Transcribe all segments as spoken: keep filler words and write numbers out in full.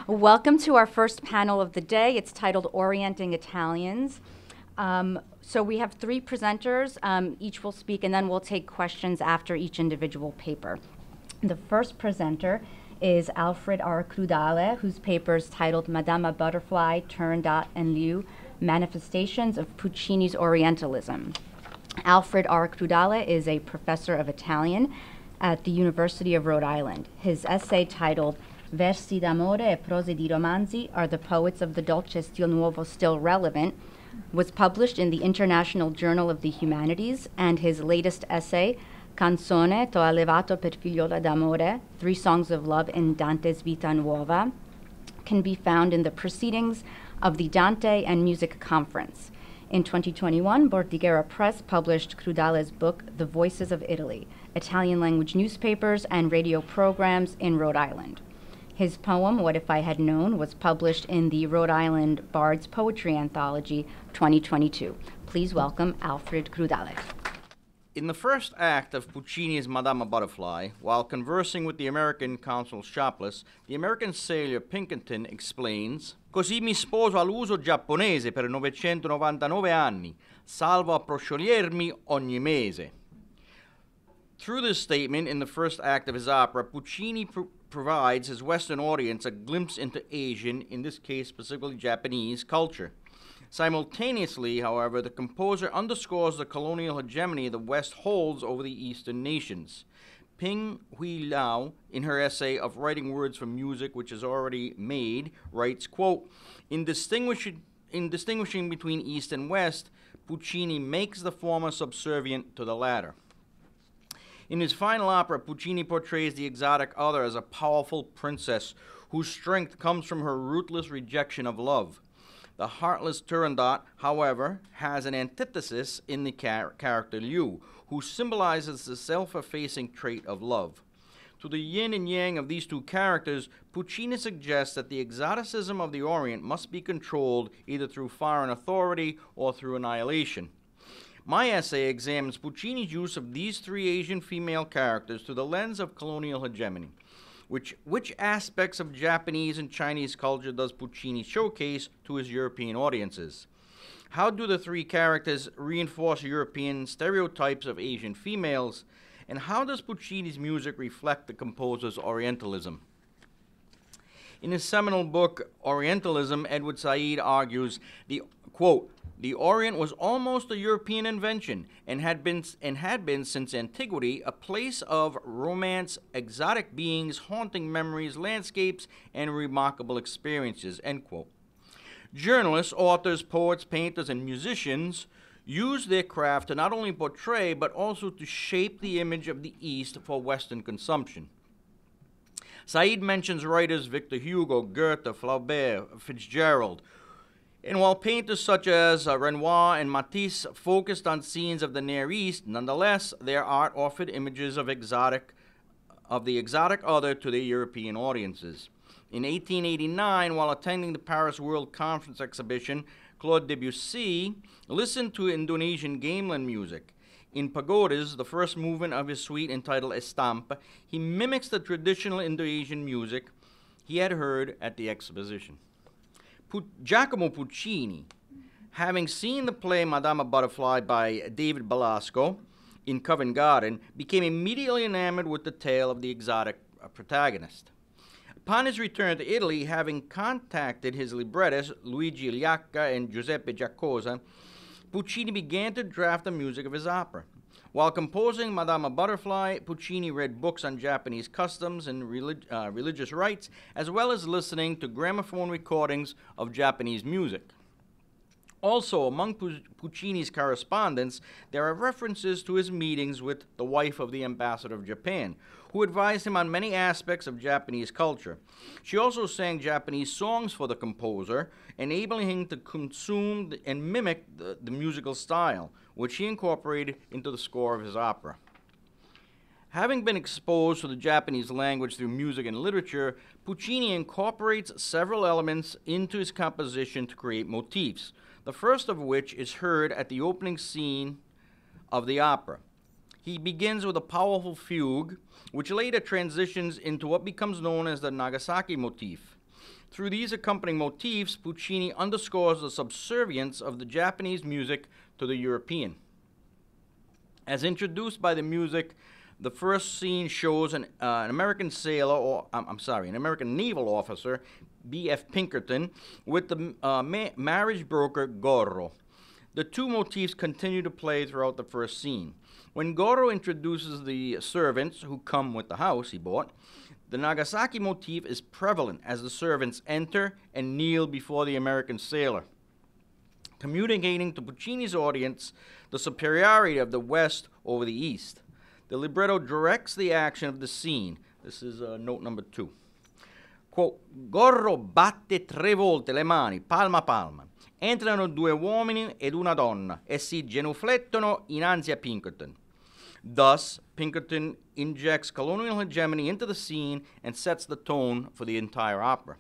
Welcome to our first panel of the day. It's titled Orienting Italians. Um, so we have three presenters. Um, each will speak, and then we'll take questions after each individual paper. The first presenter is ALFRED R. CRUDALE, whose paper is titled Madama Butterfly, Turandot, and Liu, Manifestations of Puccini's Orientalism. ALFRED R. CRUDALE is a professor of Italian at the University of Rhode Island. His essay titled Versi d'amore e prose di romanzi, Are the Poets of the Dolce Stil Nuovo Still Relevant?, was published in the International Journal of the Humanities, and his latest essay, Canzone t'ho allevato per figliola d'amore, Three Songs of Love in Dante's Vita Nuova, can be found in the Proceedings of the Dante and Music Conference. In twenty twenty-one, Bordighera Press published CRUDALE's book, The Voices of Italy, Italian language newspapers and radio programs in Rhode Island. His poem, What If I Had Known, was published in the Rhode Island Bard's Poetry Anthology twenty twenty-two. Please welcome ALFRED CRUDALE. In the first act of Puccini's Madama Butterfly, while conversing with the American consul Shopless, the American sailor Pinkerton explains, Così mi sposo all'uso giapponese per novecentonovantanove anni, salvo a proscioliermi ogni mese. Through this statement in the first act of his opera, Puccini pr- provides his Western audience a glimpse into Asian, in this case specifically Japanese, culture. Simultaneously, however, the composer underscores the colonial hegemony the West holds over the Eastern nations. Ping Hui Lau, in her essay of Writing Words for Music, which is already made, writes, quote, in distinguishing, in distinguishing between East and West, Puccini makes the former subservient to the latter. In his final opera, Puccini portrays the exotic other as a powerful princess whose strength comes from her ruthless rejection of love. The heartless Turandot, however, has an antithesis in the char- character Liu, who symbolizes the self-effacing trait of love. To the yin and yang of these two characters, Puccini suggests that the exoticism of the Orient must be controlled either through foreign authority or through annihilation. My essay examines Puccini's use of these three Asian female characters through the lens of colonial hegemony. Which, which aspects of Japanese and Chinese culture does Puccini showcase to his European audiences? How do the three characters reinforce European stereotypes of Asian females? And how does Puccini's music reflect the composer's Orientalism? In his seminal book, Orientalism, Edward Said argues, the quote, the Orient was almost a European invention and had been and had been since antiquity a place of romance, exotic beings, haunting memories, landscapes, and remarkable experiences, end quote. Journalists, authors, poets, painters, and musicians use their craft to not only portray but also to shape the image of the East for Western consumption. Said mentions writers Victor Hugo, Goethe, Flaubert, Fitzgerald, and while painters such as uh, Renoir and Matisse focused on scenes of the Near East, nonetheless, their art offered images of exotic, of the exotic other to their European audiences. In eighteen eighty-nine, while attending the Paris World Conference exhibition, Claude Debussy listened to Indonesian gamelan music. In Pagodas, the first movement of his suite entitled Estampa, he mimics the traditional Indonesian music he had heard at the exposition. Giacomo Puccini, having seen the play Madama Butterfly by David Belasco in Covent Garden, became immediately enamored with the tale of the exotic uh, protagonist. Upon his return to Italy, having contacted his librettists Luigi Liacca and Giuseppe Giacosa, Puccini began to draft the music of his opera. While composing Madama Butterfly, Puccini read books on Japanese customs and relig- uh, religious rites, as well as listening to gramophone recordings of Japanese music. Also, among Puccini's correspondence, there are references to his meetings with the wife of the ambassador of Japan, who advised him on many aspects of Japanese culture. She also sang Japanese songs for the composer, enabling him to consume and mimic the, the musical style, which he incorporated into the score of his opera. Having been exposed to the Japanese language through music and literature, Puccini incorporates several elements into his composition to create motifs, the first of which is heard at the opening scene of the opera. He begins with a powerful fugue, which later transitions into what becomes known as the Nagasaki motif. Through these accompanying motifs, Puccini underscores the subservience of the Japanese music to the European. As introduced by the music, the first scene shows an, uh, an American sailor, or I'm, I'm sorry, an American naval officer, B F Pinkerton, with the uh, ma marriage broker Gorro. The two motifs continue to play throughout the first scene. When Gorro introduces the servants who come with the house he bought, the Nagasaki motif is prevalent as the servants enter and kneel before the American sailor, communicating to Puccini's audience the superiority of the West over the East. The libretto directs the action of the scene. This is uh, note number two. Quote, Gorro batte tre volte le mani, palma a palma. Entrano due uomini ed una donna e si genuflettono innanzi a Pinkerton. Thus, Pinkerton injects colonial hegemony into the scene and sets the tone for the entire opera.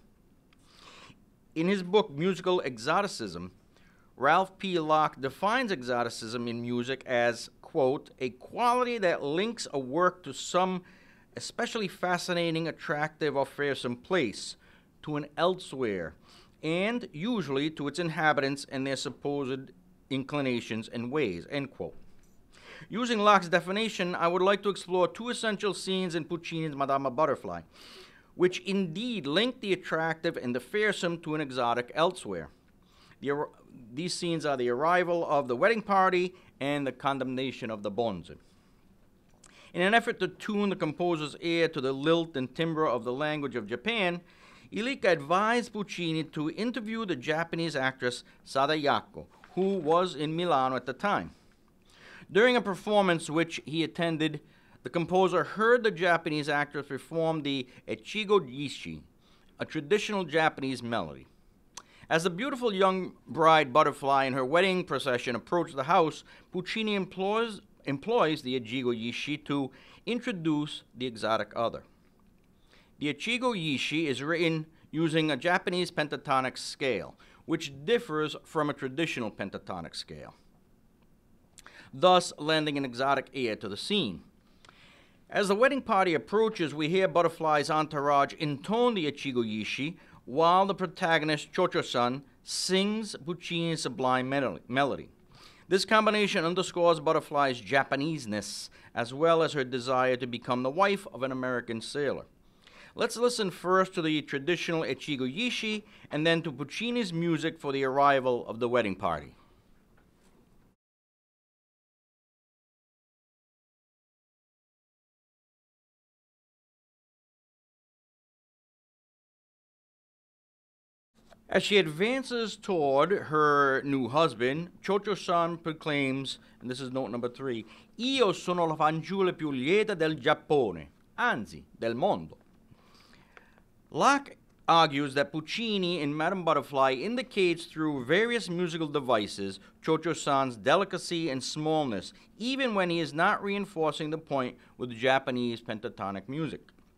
In his book, Musical Exoticism, Ralph P. Locke defines exoticism in music as, quote, a quality that links a work to some especially fascinating, attractive, or fearsome place, to an elsewhere, and usually to its inhabitants and their supposed inclinations and ways, end quote. Using Locke's definition, I would like to explore two essential scenes in Puccini's Madama Butterfly, which indeed link the attractive and the fearsome to an exotic elsewhere. The, these scenes are the arrival of the wedding party and the condemnation of the bonze. In an effort to tune the composer's ear to the lilt and timbre of the language of Japan, Illica advised Puccini to interview the Japanese actress Sadayako, who was in Milano at the time. During a performance which he attended, the composer heard the Japanese actress perform the Echigo Jishi, a traditional Japanese melody. As the beautiful young bride butterfly in her wedding procession approached the house, Puccini employs, employs the Echigo Jishi to introduce the exotic other. The Echigo Jishi is written using a Japanese pentatonic scale, which differs from a traditional pentatonic scale, thus lending an exotic air to the scene. As the wedding party approaches, we hear Butterfly's entourage intone the Echigo Jishi, while the protagonist, Chocho-san, sings Puccini's sublime melody. This combination underscores Butterfly's Japaneseness, as well as her desire to become the wife of an American sailor. Let's listen first to the traditional Echigo Jishi, and then to Puccini's music for the arrival of the wedding party. As she advances toward her new husband, Chocho-san proclaims, and this is note number three, Io sono la fanciulla più lieta del Giappone, anzi, del mondo. Locke argues that Puccini in Madame Butterfly indicates through various musical devices Chocho-san's delicacy and smallness, even when he is not reinforcing the point with Japanese pentatonic music.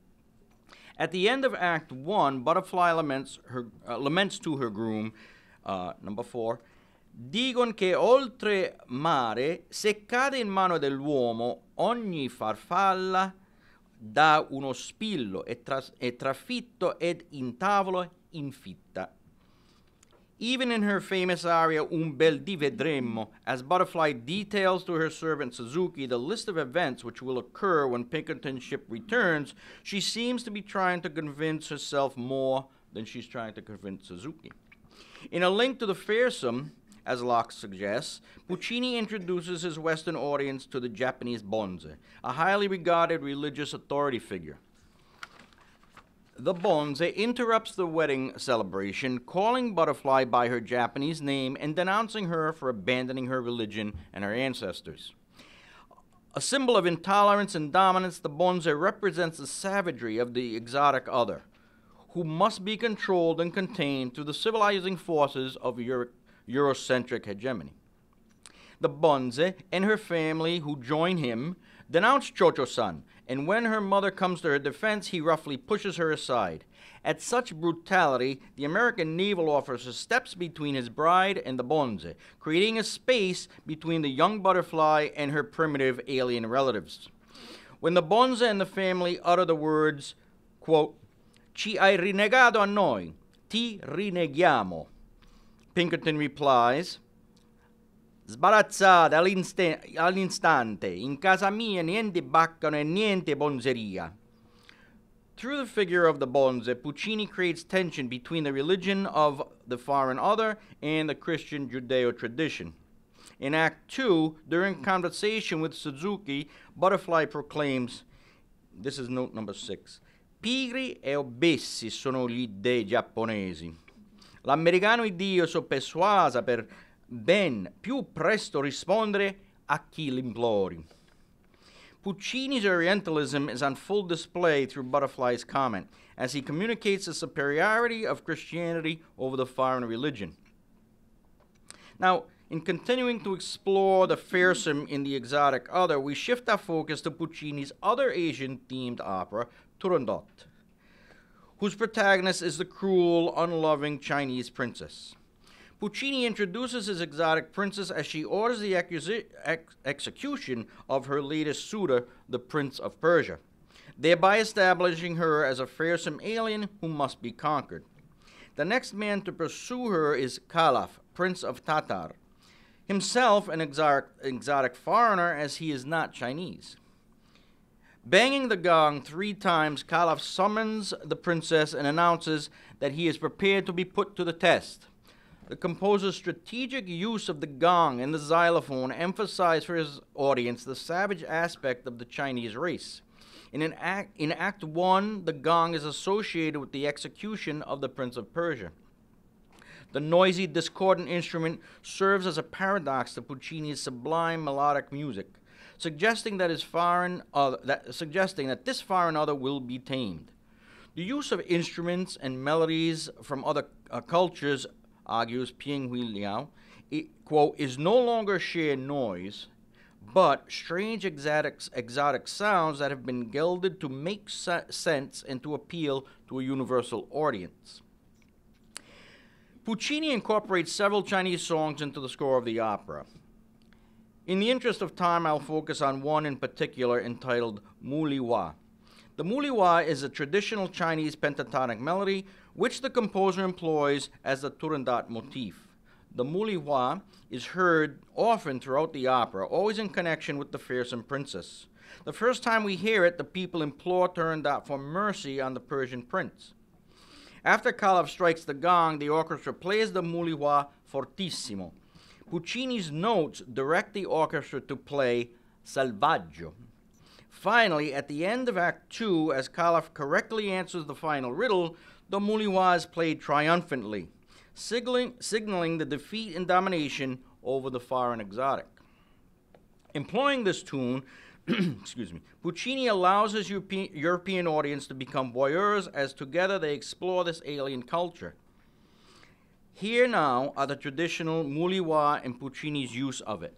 At the end of Act One, Butterfly laments, her, uh, laments to her groom, uh, number four, Digon che oltre mare, se cade in mano dell'uomo, ogni farfalla dà uno spillo e, tras- e trafitto ed in tavolo infitta. Even in her famous aria Un bel dì vedremo, as Butterfly details to her servant Suzuki the list of events which will occur when Pinkerton's ship returns, she seems to be trying to convince herself more than she's trying to convince Suzuki. In A Link to the Fearsome, as Locke suggests, Puccini introduces his Western audience to the Japanese bonze, a highly regarded religious authority figure. The bonze interrupts the wedding celebration, calling Butterfly by her Japanese name and denouncing her for abandoning her religion and her ancestors. A symbol of intolerance and dominance, the bonze represents the savagery of the exotic other, who must be controlled and contained through the civilizing forces of Euro- Eurocentric hegemony. The bonze and her family who join him denounce Chocho-san, and when her mother comes to her defense, he roughly pushes her aside. At such brutality, the American naval officer steps between his bride and the bonze, creating a space between the young Butterfly and her primitive alien relatives. When the bonze and the family utter the words, quote, Ci hai rinnegato a noi, ti ti rineghiamo. Pinkerton replies, sbarazzata all'insta- all'instante, in casa mia niente baccano e niente bonzeria. Through the figure of the bonze, Puccini creates tension between the religion of the foreign other and the Christian Judeo tradition. In Act two, during conversation with Suzuki, Butterfly proclaims, this is note number six, pigri e obessi sono gli dei giapponesi. L'americano Dio so persuasa per ben più presto rispondere a chi l'implori. Puccini's Orientalism is on full display through Butterfly's comment, as he communicates the superiority of Christianity over the foreign religion. Now, in continuing to explore the fearsome in the exotic other, we shift our focus to Puccini's other Asian-themed opera, Turandot, whose protagonist is the cruel, unloving Chinese princess. Puccini introduces his exotic princess as she orders the accusi- ex- execution of her latest suitor, the Prince of Persia, thereby establishing her as a fearsome alien who must be conquered. The next man to pursue her is Khalaf, Prince of Tatar, himself an exotic, exotic foreigner as he is not Chinese. Banging the gong three times, Khalaf summons the princess and announces that he is prepared to be put to the test. The composer's strategic use of the gong and the xylophone emphasized for his audience the savage aspect of the Chinese race. In, an act, in Act One, the gong is associated with the execution of the Prince of Persia. The noisy, discordant instrument serves as a paradox to Puccini's sublime melodic music, suggesting that, his foreign other, that, suggesting that this foreign other will be tamed. The use of instruments and melodies from other uh, cultures, argues Ping Hui Liao, it, quote, is no longer sheer noise, but strange exotic, exotic sounds that have been gilded to make se- sense and to appeal to a universal audience. Puccini incorporates several Chinese songs into the score of the opera. In the interest of time, I'll focus on one in particular entitled Muliwa. The Muliwa is a traditional Chinese pentatonic melody which the composer employs as the Turandot motif. The Muliwa is heard often throughout the opera, always in connection with the fearsome princess. The first time we hear it, the people implore Turandot for mercy on the Persian prince. After Khalaf strikes the gong, the orchestra plays the Muliwa fortissimo. Puccini's notes direct the orchestra to play Salvaggio. Finally, at the end of Act Two, as Khalaf correctly answers the final riddle, the Muliwa is played triumphantly, signaling, signaling the defeat and domination over the foreign exotic. Employing this tune, excuse me, Puccini allows his European, European audience to become voyeurs as together they explore this alien culture. Here now are the traditional Muliwa and Puccini's use of it.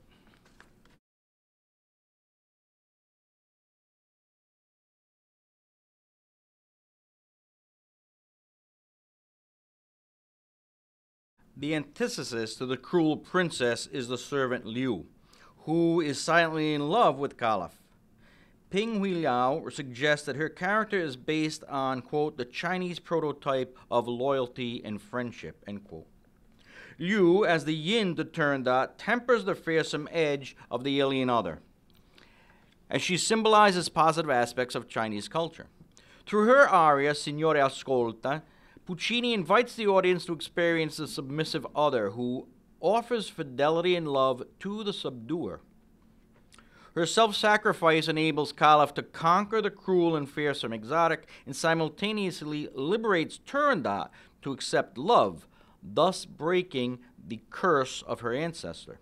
The antithesis to the cruel princess is the servant Liu, who is silently in love with Khalaf. Ping Hui Liao suggests that her character is based on, quote, the Chinese prototype of loyalty and friendship, end quote. Liu, as the yin to Turandot, tempers the fearsome edge of the alien other, as she symbolizes positive aspects of Chinese culture. Through her aria, Signore Ascolta, Puccini invites the audience to experience the submissive other who offers fidelity and love to the subduer. Her self-sacrifice enables Khalaf to conquer the cruel and fearsome exotic and simultaneously liberates Turandot to accept love, thus breaking the curse of her ancestor.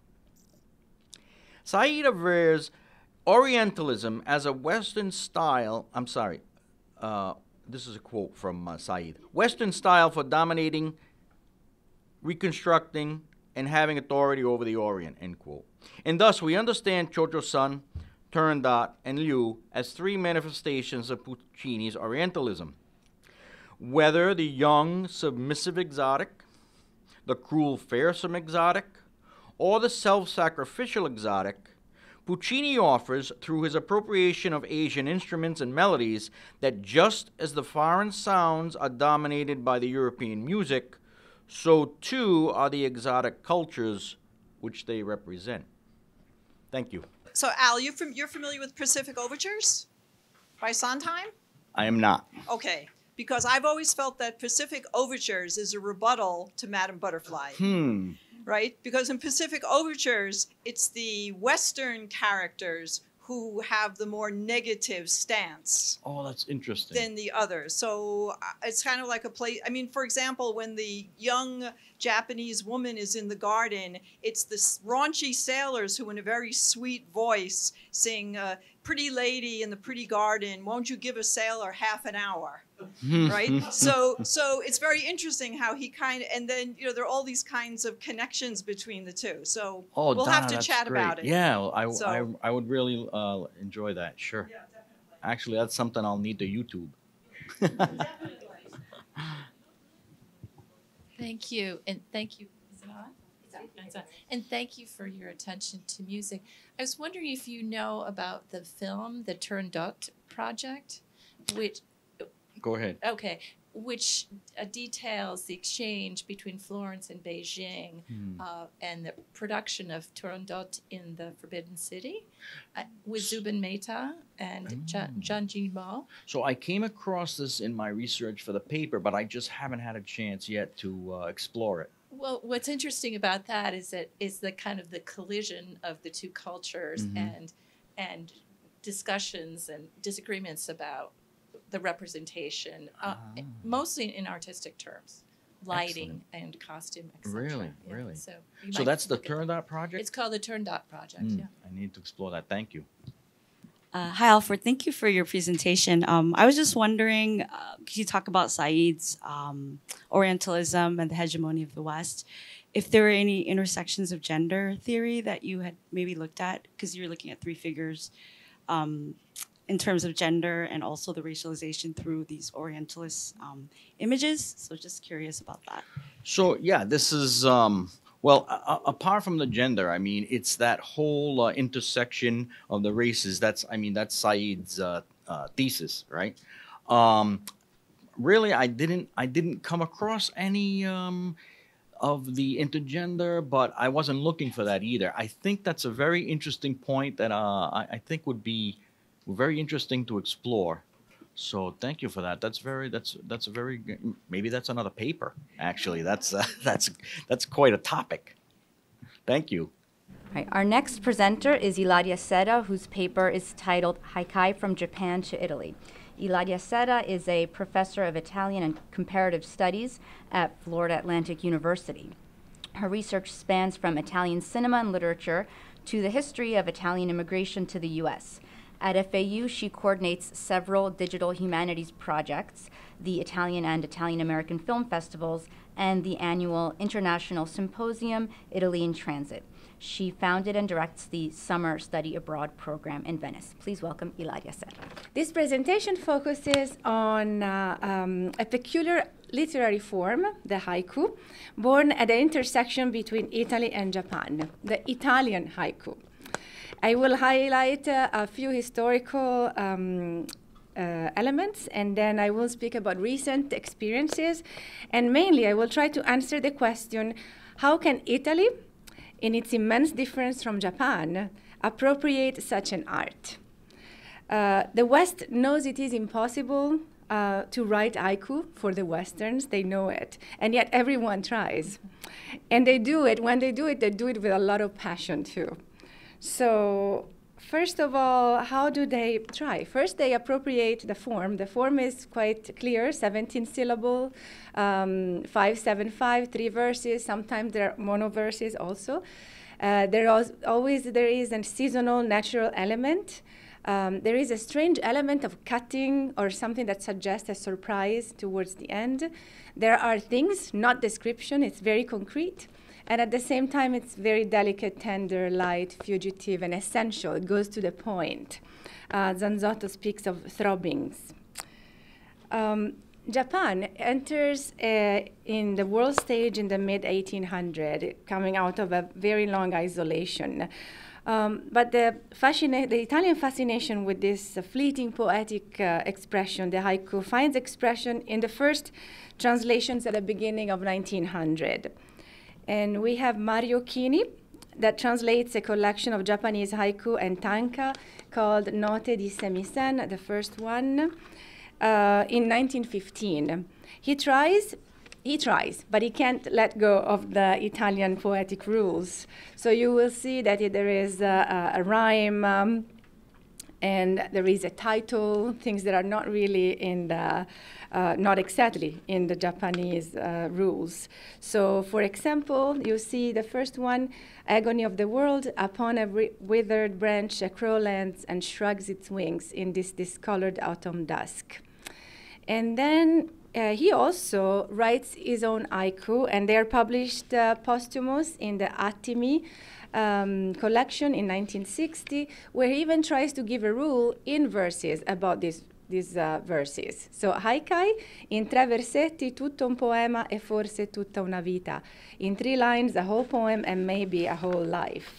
Said averts Orientalism as a Western style, I'm sorry, uh, this is a quote from uh, Said, Western style for dominating, reconstructing, and having authority over the Orient, end quote. And thus we understand Cho-Cho-San, Turandot, and Liu as three manifestations of Puccini's Orientalism. Whether the young, submissive exotic, the cruel, fearsome exotic, or the self-sacrificial exotic, Puccini offers, through his appropriation of Asian instruments and melodies, that just as the foreign sounds are dominated by the European music, so too are the exotic cultures which they represent. Thank you. So, Al, you're, fam- you're familiar with Pacific Overtures by Sondheim? I am not. Okay, because I've always felt that Pacific Overtures is a rebuttal to Madame Butterfly. Hmm. Right? Because in Pacific Overtures, it's the Western characters who have the more negative stance Oh, that's interesting. than the others. So uh, it's kind of like a play. I mean, for example, when the young Japanese woman is in the garden, it's the s- raunchy sailors who, in a very sweet voice, sing, uh, "Pretty lady in the pretty garden, won't you give a sailor half an hour?" Right? So, so it's very interesting how he kind of, and then you know there are all these kinds of connections between the two. So Oh, we'll Donna, have to that's chat great. about it. Yeah, well, I, So- I, I would really uh, enjoy that, sure. Yeah, definitely. Actually, that's something I'll need to YouTube. Thank you, and thank you. Is it on? It's on. And thank you for your attention to music. I was wondering if you know about the film, the Turandot project, which, Go ahead. okay, which uh, details the exchange between Florence and Beijing Hmm. uh, and the production of Turandot in the Forbidden City uh, with Zubin Mehta and Ja- Oh. Zhang Jinbo. So I came across this in my research for the paper, but I just haven't had a chance yet to uh, explore it. Well, what's interesting about that is that is the kind of the collision of the two cultures Mhm. and and discussions and disagreements about the representation, uh, Ah. mostly in artistic terms, lighting and costume, et cetera. Really? Yeah, Really? So, you So might that's the look at that. Turandot project? It's called the Turandot Project. Hmm, Yeah. I need to explore that. Thank you. Uh, hi, Alfred. Thank you for your presentation. Um, I was just wondering, uh, could you talk about Said's um, Orientalism and the hegemony of the West? If there were any intersections of gender theory that you had maybe looked at, because you're looking at three figures um, in terms of gender and also the racialization through these Orientalist um, images. So just curious about that. So yeah, this is um, well, a- a- apart from the gender, I mean, it's that whole uh, intersection of the races. That's, I mean, that's Said's uh, uh, thesis, right? Um, really, I didn't, I didn't come across any um, of the intergender, but I wasn't looking for that either. I think that's a very interesting point that uh, I, I think would be very interesting to explore. So thank you for that. That's very that's that's a very g- maybe that's another paper. Actually, that's uh, that's that's quite a topic. Thank you. All right, our next presenter is Ilaria Serra, whose paper is titled Haikai from Japan to Italy. Ilaria Serra is a professor of Italian and Comparative Studies at Florida Atlantic University. Her research spans from Italian cinema and literature to the history of Italian immigration to the U S. At F A U, she coordinates several digital humanities projects, the Italian and Italian American Film Festivals, and the annual International Symposium, Italy in Transit. She founded and directs the Summer Study Abroad program in Venice. Please welcome Ilaria Serra. This presentation focuses on uh, um, a peculiar literary form, the haiku, born at the intersection between Italy and Japan, the Italian haiku. I will highlight uh, a few historical um, uh, elements, and then I will speak about recent experiences, and mainly I will try to answer the question, how can Italy, in its immense difference from Japan, appropriate such an art? Uh, the West knows it is impossible uh, to write haiku for the Westerns. They know it. And yet everyone tries. And they do it. When they do it, they do it with a lot of passion, too. So first of all, how do they try? First, they appropriate the form. The form is quite clear, seventeen syllable, um, five, seven, five, three verses. Sometimes there are mono verses also. Uh, there is always there is a seasonal natural element. Um, there is a strange element of cutting or something that suggests a surprise towards the end. There are things, not description. It's very concrete. And at the same time, it's very delicate, tender, light, fugitive, and essential. It goes to the point. Uh, Zanzotto speaks of throbbings. Um, Japan enters uh, in the world stage in the mid eighteen hundreds, coming out of a very long isolation. Um, but the, fascina- the Italian fascination with this uh, fleeting poetic uh, expression, the haiku, finds expression in the first translations at the beginning of nineteen hundred. And we have Mario Chini, that translates a collection of Japanese haiku and tanka called Note di Semisen, the first one, uh, in nineteen fifteen. He tries, he tries, but he can't let go of the Italian poetic rules. So you will see that it, there is a, a, a rhyme, um, and there is a title, things that are not really in the, uh, not exactly in the Japanese uh, rules. So for example, you see the first one, Agony of the world, upon a withered branch a crow lands and shrugs its wings in this discolored autumn dusk. And then uh, he also writes his own haiku, and they are published uh, posthumous in the Attimi Um, collection in nineteen sixty, where he even tries to give a rule in verses about these these uh, verses. So Haikai, in tre versetti tutto un poema e forse tutta una vita. In three lines, a whole poem and maybe a whole life.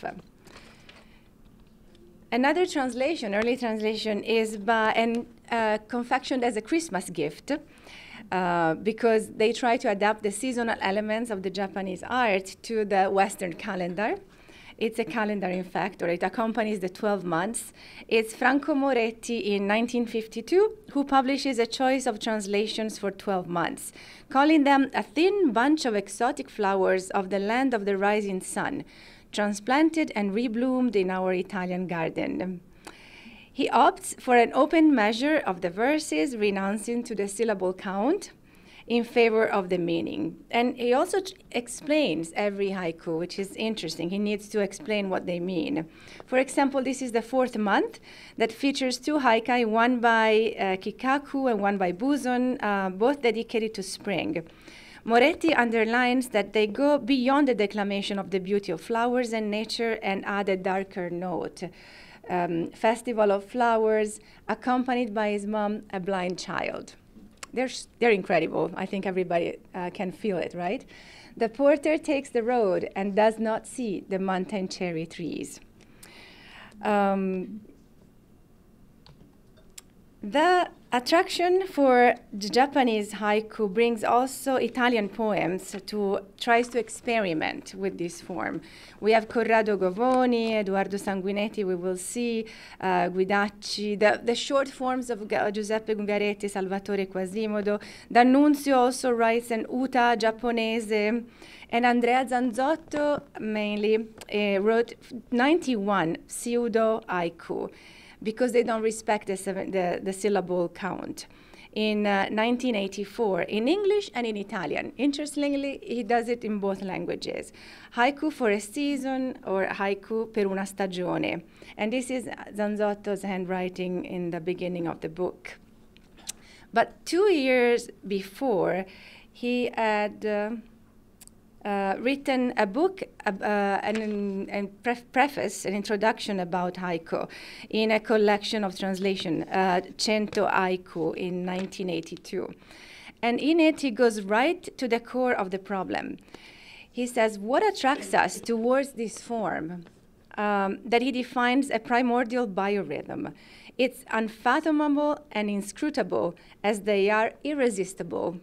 Another translation, early translation, is by, and uh, confectioned as a Christmas gift, uh, because they try to adapt the seasonal elements of the Japanese art to the Western calendar. It's a calendar, in fact, or it accompanies the twelve months. It's Franco Moretti in nineteen fifty-two who publishes a choice of translations for twelve months, calling them a thin bunch of exotic flowers of the land of the rising sun, transplanted and rebloomed in our Italian garden. He opts for an open measure of the verses, renouncing to the syllable count, in favor of the meaning. And he also t- explains every haiku, which is interesting. He needs to explain what they mean. For example, this is the fourth month that features two haikai, one by uh, Kikaku and one by Buzon, uh, both dedicated to spring. Moretti underlines that they go beyond the declamation of the beauty of flowers and nature and add a darker note. Um, Festival of Flowers, accompanied by his mom, a blind child. They're, they're incredible. I think everybody uh, can feel it, right? The porter takes the road and does not see the mountain cherry trees. Um, the attraction for the Japanese haiku brings also Italian poems to tries to experiment with this form. We have Corrado Govoni, Edoardo Sanguinetti, we will see, uh, Guidacci, the, the short forms of G- Giuseppe Ungaretti, Salvatore Quasimodo. D'Annunzio also writes an uta Giapponese, and Andrea Zanzotto mainly uh, wrote ninety-one pseudo haiku, because they don't respect the, seven, the, the syllable count. In uh, nineteen eighty-four, in English and in Italian. Interestingly, he does it in both languages. Haiku for a season, or haiku per una stagione. And this is Zanzotto's handwriting in the beginning of the book. But two years before, he had uh, Uh, written a book, uh, uh, an, an pref- preface, an introduction about haiku in a collection of translation, uh, Cento Haiku, in nineteen eighty-two. And in it, he goes right to the core of the problem. He says, what attracts us towards this form? Um, that he defines a primordial biorhythm. It's unfathomable and inscrutable as they are irresistible.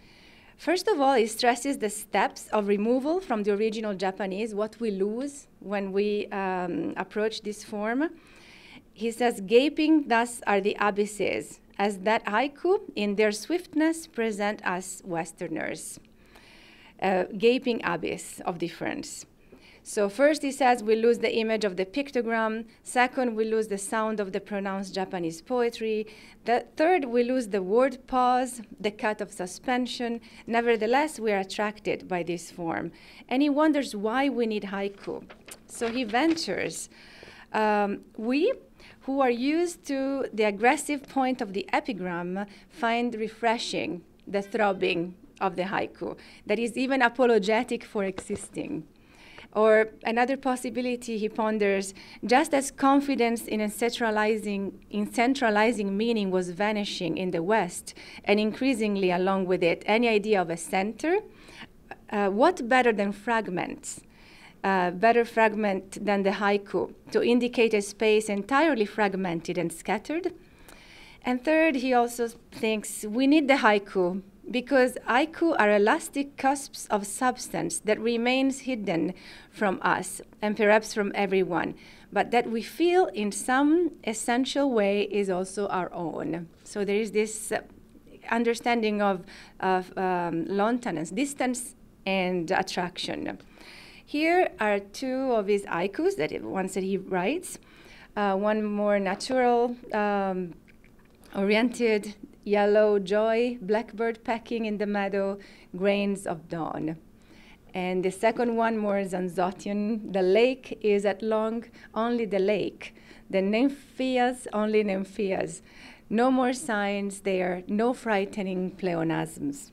First of all, he stresses the steps of removal from the original Japanese, what we lose when we um, approach this form. He says, gaping thus are the abysses, as that haiku, in their swiftness, present us Westerners. Uh, gaping abyss of difference. So first he says we lose the image of the pictogram. Second, we lose the sound of the pronounced Japanese poetry. The third, we lose the word pause, the cut of suspension. Nevertheless, we are attracted by this form. And he wonders why we need haiku. So he ventures. Um, we, who are used to the aggressive point of the epigram, find refreshing the throbbing of the haiku that is even apologetic for existing. Or another possibility he ponders, just as confidence in a centralizing, in centralizing meaning was vanishing in the West, and increasingly along with it, any idea of a center, uh, what better than fragments? Uh, better fragment than the haiku to indicate a space entirely fragmented and scattered. And third, he also thinks we need the haiku because haiku are elastic cusps of substance that remains hidden from us and perhaps from everyone, but that we feel in some essential way is also our own. So there is this uh, understanding of, of um, loneliness, distance, and attraction. Here are two of his haikus, that it, ones that he writes. Uh, one more natural, um, oriented, yellow joy, blackbird pecking in the meadow, grains of dawn. And the second one, more Zanzotian, the lake is at long, only the lake. The nymphias, only nymphias. No more signs there, no frightening pleonasms.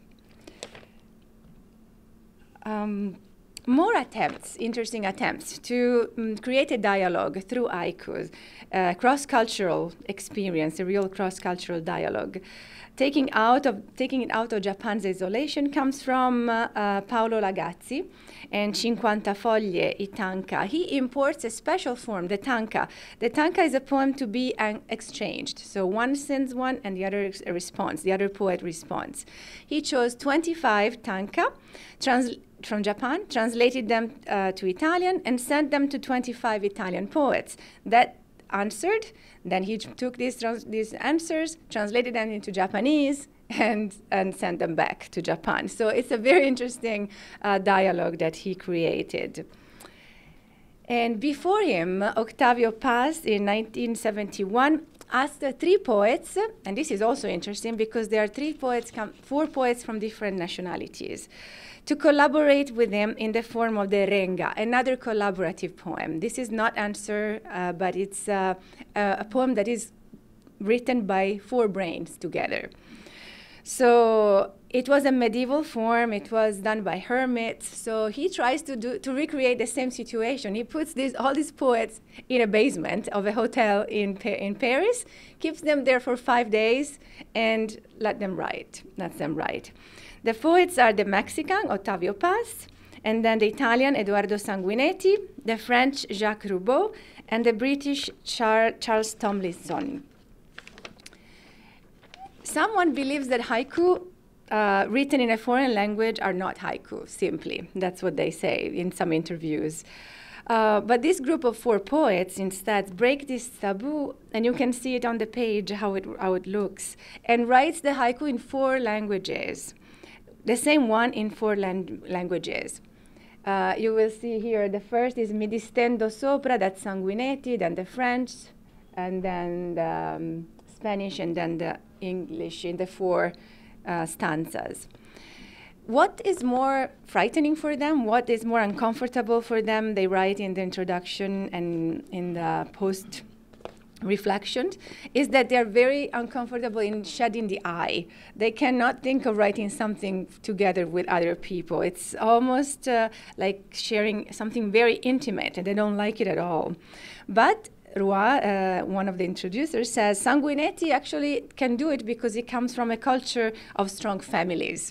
Um, More attempts, interesting attempts, to um, create a dialogue through haikus, uh, cross-cultural experience, a real cross-cultural dialogue. Taking, out of, taking it out of Japan's isolation comes from uh, uh, Paolo Lagazzi and Cinquanta Foglie, I Tanka. He imports a special form, the tanka. The tanka is a poem to be uh, exchanged. So one sends one and the other a response, the other poet responds. He chose twenty-five tanka, trans from Japan, translated them uh, to Italian, and sent them to twenty-five Italian poets that answered. Then he took these, these answers, translated them into Japanese, and, and sent them back to Japan. So it's a very interesting uh, dialogue that he created. And before him, Octavio Paz, in nineteen seventy-one, asked uh, three poets, and this is also interesting because there are three poets, four poets from different nationalities, to collaborate with him in the form of the renga, another collaborative poem. This is not answer, uh, but it's uh, a, a poem that is written by four brains together. So it was a medieval form. It was done by hermits. So he tries to do to recreate the same situation. He puts these, all these poets in a basement of a hotel in, pa in Paris, keeps them there for five days, and let them write, lets them write. The poets are the Mexican, Octavio Paz, and then the Italian, Edoardo Sanguinetti, the French, Jacques Roubaud, and the British, Char Charles Tomlinson. Someone believes that haiku uh, written in a foreign language are not haiku, simply. That's what they say in some interviews. Uh, but this group of four poets instead break this taboo, and you can see it on the page how it, how it looks, and writes the haiku in four languages. The same one in four lang languages. Uh, you will see here the first is Mi distendo sopra, that's Sanguinetti, then the French, and then the um, Spanish, and then the English in the four uh, stanzas. What is more frightening for them? What is more uncomfortable for them? They write in the introduction and in the post reflection, is that they're very uncomfortable in shedding the eye. They cannot think of writing something together with other people. It's almost uh, like sharing something very intimate, and they don't like it at all. But Rhode, uh, one of the introducers, says Sanguinetti actually can do it because he comes from a culture of strong families.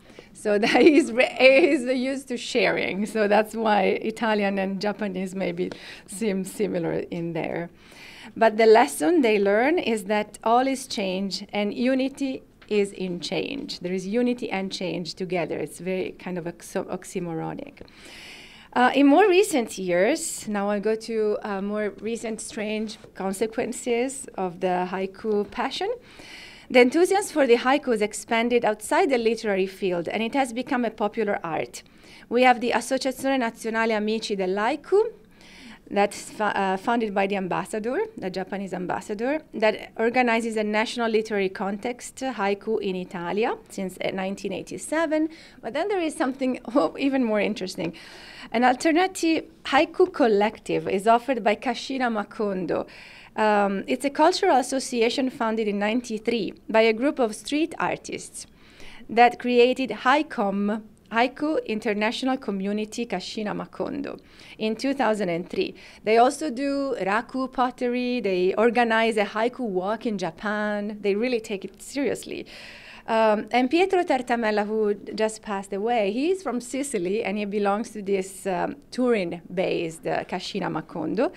So that he's, he's used to sharing. So that's why Italian and Japanese maybe seem similar in there. But the lesson they learn is that all is change and unity is in change. There is unity and change together. It's very kind of oxymoronic. Uh, in more recent years, now I go to uh, more recent strange consequences of the haiku passion. The enthusiasm for the haiku has expanded outside the literary field, and it has become a popular art. We have the Associazione Nazionale Amici dell'Haiku, that's uh, founded by the ambassador, the Japanese ambassador, that organizes a national literary contest, uh, haiku in Italia, since uh, nineteen eighty-seven. But then there is something oh, even more interesting. An alternative haiku collective is offered by Kashina Makondo. Um, it's a cultural association founded in ninety-three by a group of street artists that created Haicom Haiku International Community Kashina Makondo in two thousand three. They also do raku pottery. They organize a haiku walk in Japan. They really take it seriously. Um, and Pietro Tartamella, who just passed away, he's from Sicily, and he belongs to this um, Turin-based uh, Kashina Makondo,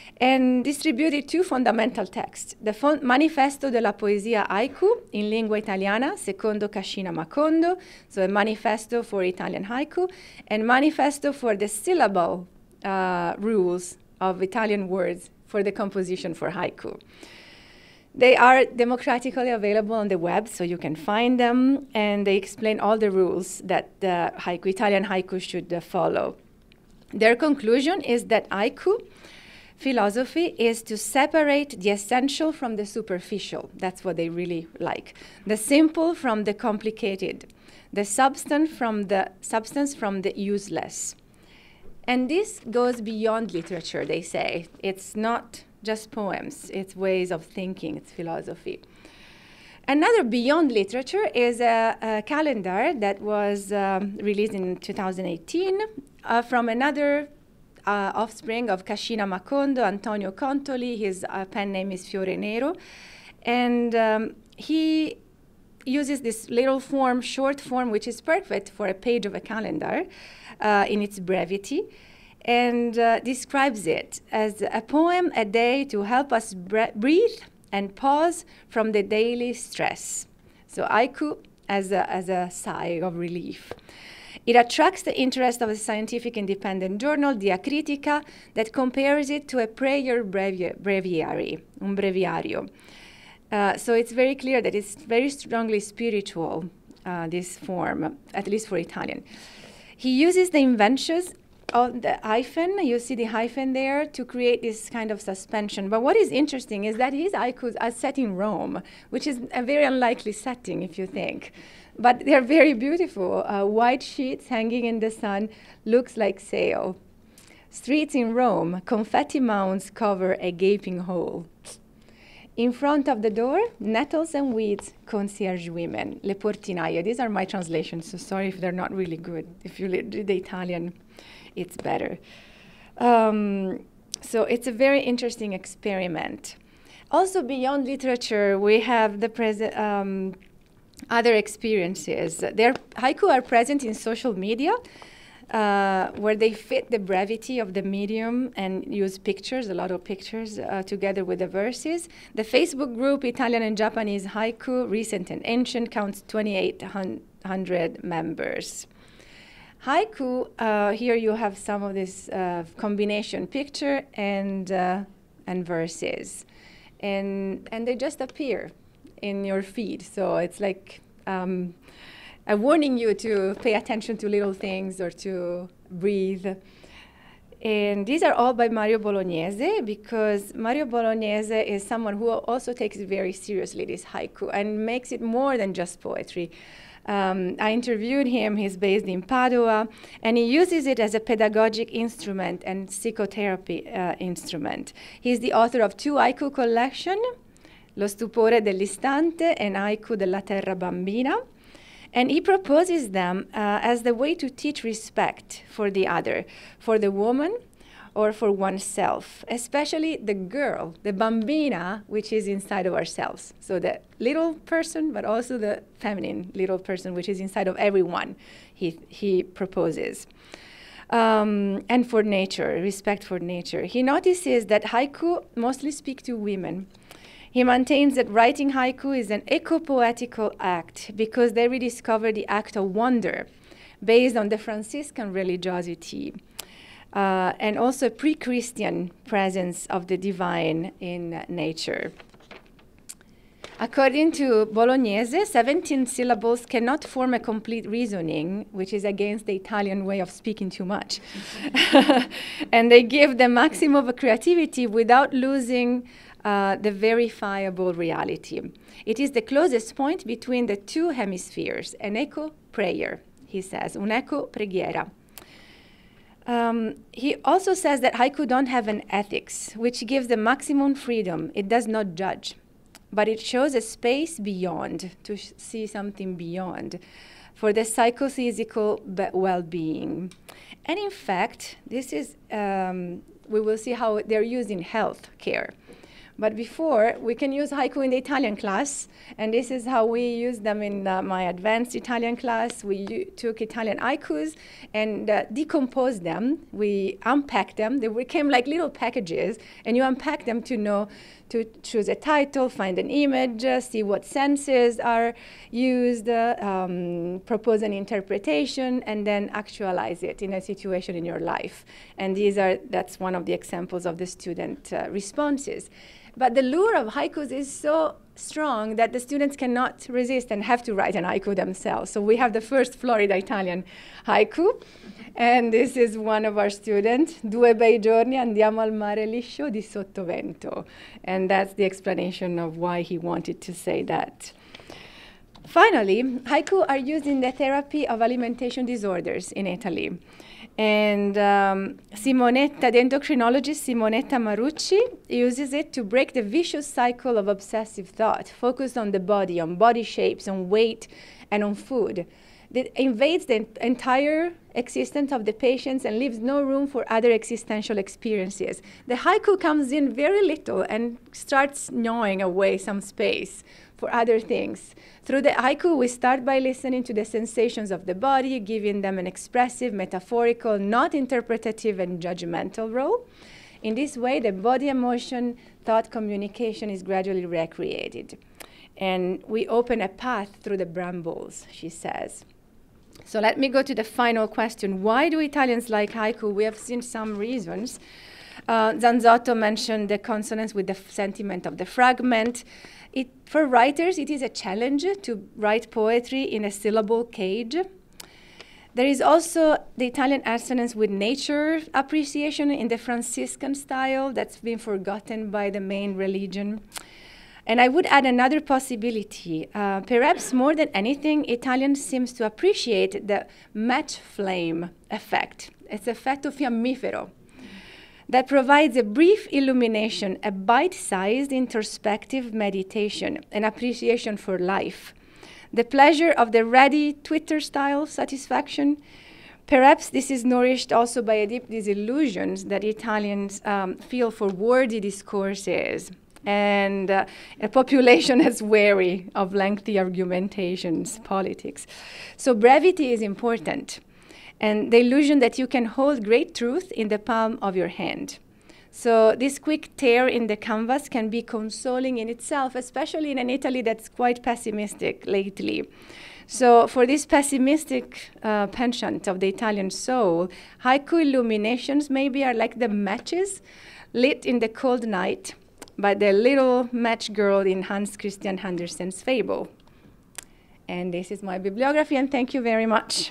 and distributed two fundamental texts: the fon- Manifesto della Poesia Haiku in lingua italiana, secondo Kashina Makondo, so a manifesto for Italian haiku, and Manifesto for the syllable uh, rules of Italian words for the composition for haiku. They are democratically available on the web, so you can find them, and they explain all the rules that the haiku, Italian haiku should uh, follow. Their conclusion is that haiku philosophy is to separate the essential from the superficial. That's what they really like. The simple from the complicated, the substance from the substance from the useless. And this goes beyond literature, they say. It's not just poems, it's ways of thinking, it's philosophy. Another beyond literature is a, a calendar that was um, released in two thousand eighteen uh, from another uh, offspring of Kashina Makondo, Antonio Contoli. His uh, pen name is Fiore Nero. And um, he uses this little form, short form, which is perfect for a page of a calendar uh, in its brevity, and uh, describes it as a poem a day to help us bre- breathe and pause from the daily stress. So haiku as a, as a sigh of relief. It attracts the interest of a scientific independent journal, Dia Critica, that compares it to a prayer brevi- breviary, un breviario. Uh, so it's very clear that it's very strongly spiritual, uh, this form, at least for Italian. He uses the inventions of the hyphen, you see the hyphen there, to create this kind of suspension. But what is interesting is that his haikus are set in Rome, which is a very unlikely setting if you think. But they're very beautiful. Uh, white sheets hanging in the sun, looks like sail. Streets in Rome, confetti mounds cover a gaping hole. In front of the door, nettles and weeds, concierge women, le portinaie. These are my translations, so sorry if they're not really good. If you read the Italian, it's better. Um, so it's a very interesting experiment. Also, beyond literature, we have the pres- um, other experiences. Their haiku are present in social media, uh, where they fit the brevity of the medium and use pictures, a lot of pictures, uh, together with the verses. The Facebook group, Italian and Japanese Haiku, Recent and Ancient, counts twenty-eight hundred members. Haiku, uh, here you have some of this uh, combination picture and, uh, and verses. And, and they just appear in your feed. So it's like um, uh, warning you to pay attention to little things or to breathe. And these are all by Mario Bolognese, because Mario Bolognese is someone who also takes it very seriously, this haiku, and makes it more than just poetry. Um, I interviewed him, he's based in Padua, and he uses it as a pedagogic instrument and psychotherapy uh, instrument. He's the author of two haiku collections, Lo stupore dell'istante and Haiku della terra bambina, and he proposes them uh, as the way to teach respect for the other, for the woman or for oneself, especially the girl, the bambina, which is inside of ourselves. So the little person, but also the feminine little person, which is inside of everyone, he, he proposes. Um, and for nature, respect for nature. He notices that haiku mostly speak to women. He maintains that writing haiku is an eco-poetical act because they rediscover the act of wonder based on the Franciscan religiosity. Uh, and also pre-Christian presence of the divine in uh, nature. According to Bolognese, seventeen syllables cannot form a complete reasoning, which is against the Italian way of speaking too much. And they give the maximum of creativity without losing uh, the verifiable reality. It is the closest point between the two hemispheres, an echo prayer, he says, un echo preghiera. Um, he also says that haiku don't have an ethics, which gives the maximum freedom. It does not judge, but it shows a space beyond, to sh- see something beyond. for the psychophysical well-being. And in fact, this is, um, we will see how they're used in health care. But before, we can use haiku in the Italian class, and this is how we use them in uh, my advanced Italian class. We took Italian haikus and uh, decomposed them. We unpacked them. They became like little packages, and you unpack them to know, to choose a title, find an image, uh, see what senses are used, uh, um, propose an interpretation, and then actualize it in a situation in your life. And these are, that's one of the examples of the student uh, responses. But the lure of haikus is so strong that the students cannot resist and have to write an haiku themselves. So we have the first Florida Italian haiku. And this is one of our students. Due bei giorni andiamo al mare liscio di sottovento. And that's the explanation of why he wanted to say that. Finally, haiku are used in the therapy of alimentation disorders in Italy. And um, Simonetta, the endocrinologist Simonetta Marucci, uses it to break the vicious cycle of obsessive thought, focused on the body, on body shapes, on weight, and on food. That invades the entire existence of the patients and leaves no room for other existential experiences. The haiku comes in very little and starts gnawing away some space for other things. Through the haiku, we start by listening to the sensations of the body, giving them an expressive, metaphorical, not interpretative and judgmental role. In this way, the body emotion thought communication is gradually recreated. And we open a path through the brambles, she says. So let me go to the final question. Why do Italians like haiku? We have seen some reasons. Uh, Zanzotto mentioned the consonance with the sentiment of the fragment. It, for writers, it is a challenge to write poetry in a syllable cage. There is also the Italian assonance with nature appreciation in the Franciscan style that's been forgotten by the main religion. And I would add another possibility. Uh, perhaps more than anything, Italian seems to appreciate the match flame effect. It's effetto fiammifero that provides a brief illumination, a bite-sized introspective meditation, an appreciation for life. The pleasure of the ready Twitter-style satisfaction. Perhaps this is nourished also by a deep disillusions that Italians um, feel for wordy discourses. And uh, a population is wary of lengthy argumentations, politics. So brevity is important. And the illusion that you can hold great truth in the palm of your hand. So this quick tear in the canvas can be consoling in itself, especially in an Italy that's quite pessimistic lately. So for this pessimistic uh, penchant of the Italian soul, haiku illuminations maybe are like the matches lit in the cold night by the little match girl in Hans Christian Andersen's fable. And this is my bibliography, and thank you very much.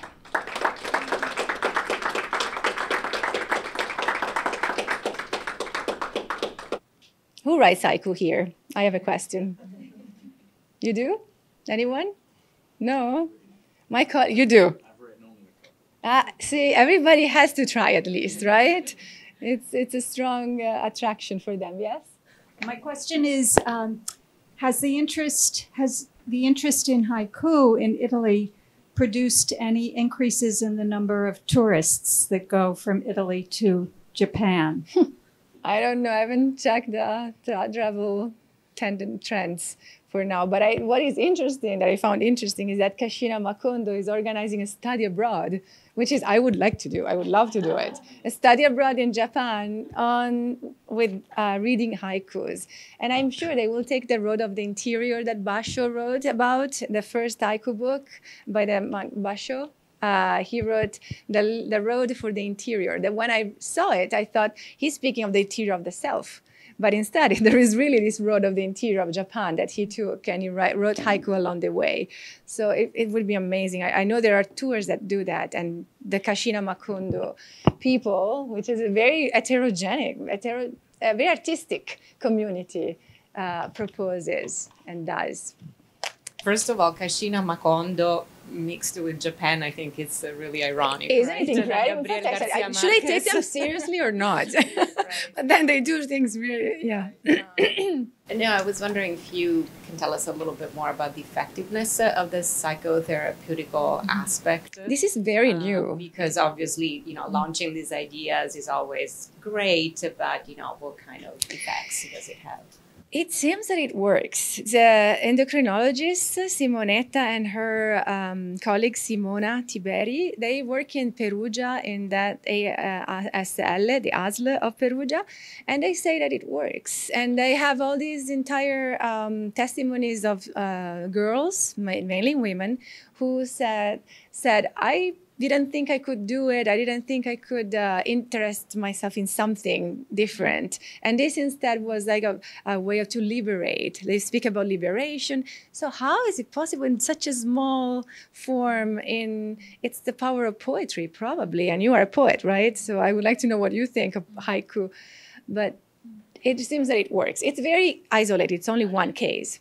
Who writes haiku here? I have a question. You do? Anyone? No? My co- you do? I've written only a couple. Ah, see, everybody has to try at least, right? It's, it's a strong uh, attraction for them, yes? My question is, um, has the interest has the interest in haiku in Italy produced any increases in the number of tourists that go from Italy to Japan? I don't know. I haven't checked the, the travel tendon trends for now. But I, what is interesting, that I found interesting, is that Kashina Makondo is organizing a study abroad, which is I would like to do. I would love to do it. A study abroad in Japan on with uh, reading haikus. And I'm sure they will take the road of the interior that Basho wrote about, the first haiku book by the Basho. Uh, he wrote the, the road for the interior. That when I saw it, I thought he's speaking of the interior of the self. But instead, there is really this road of the interior of Japan that he took, and he write, wrote haiku along the way. So it, it would be amazing. I, I know there are tours that do that, and the Kashina Makondo people, which is a very heterogenic, hetero, a very artistic community, uh, proposes and does. First of all, Kashina Macondo mixed with Japan, I think it's uh, really ironic. Isn't right? it incredible? Gabriel Sometimes I- Garcia Should I take Marquez. them seriously or not? But then they do things really, yeah. No, I was wondering if you can tell us a little bit more about the effectiveness uh, of this psychotherapeutical aspect. This is very Um, new. because obviously, you know, launching these ideas is always great, but, you know, what kind of effects does it have? It seems that it works. The endocrinologist Simonetta and her um, colleague Simona Tiberi, they work in Perugia in that A S L, the A S L of Perugia, and they say that it works. And they have all these entire um, testimonies of uh, girls, ma- mainly women, who said, said, I didn't think I could do it. I didn't think I could uh, interest myself in something different. And this instead was like a, a way of to liberate. They speak about liberation. So how is it possible in such a small form? In it's the power of poetry, probably. And you are a poet, right? So I would like to know what you think of haiku. But it seems that it works. It's very isolated. It's only one case.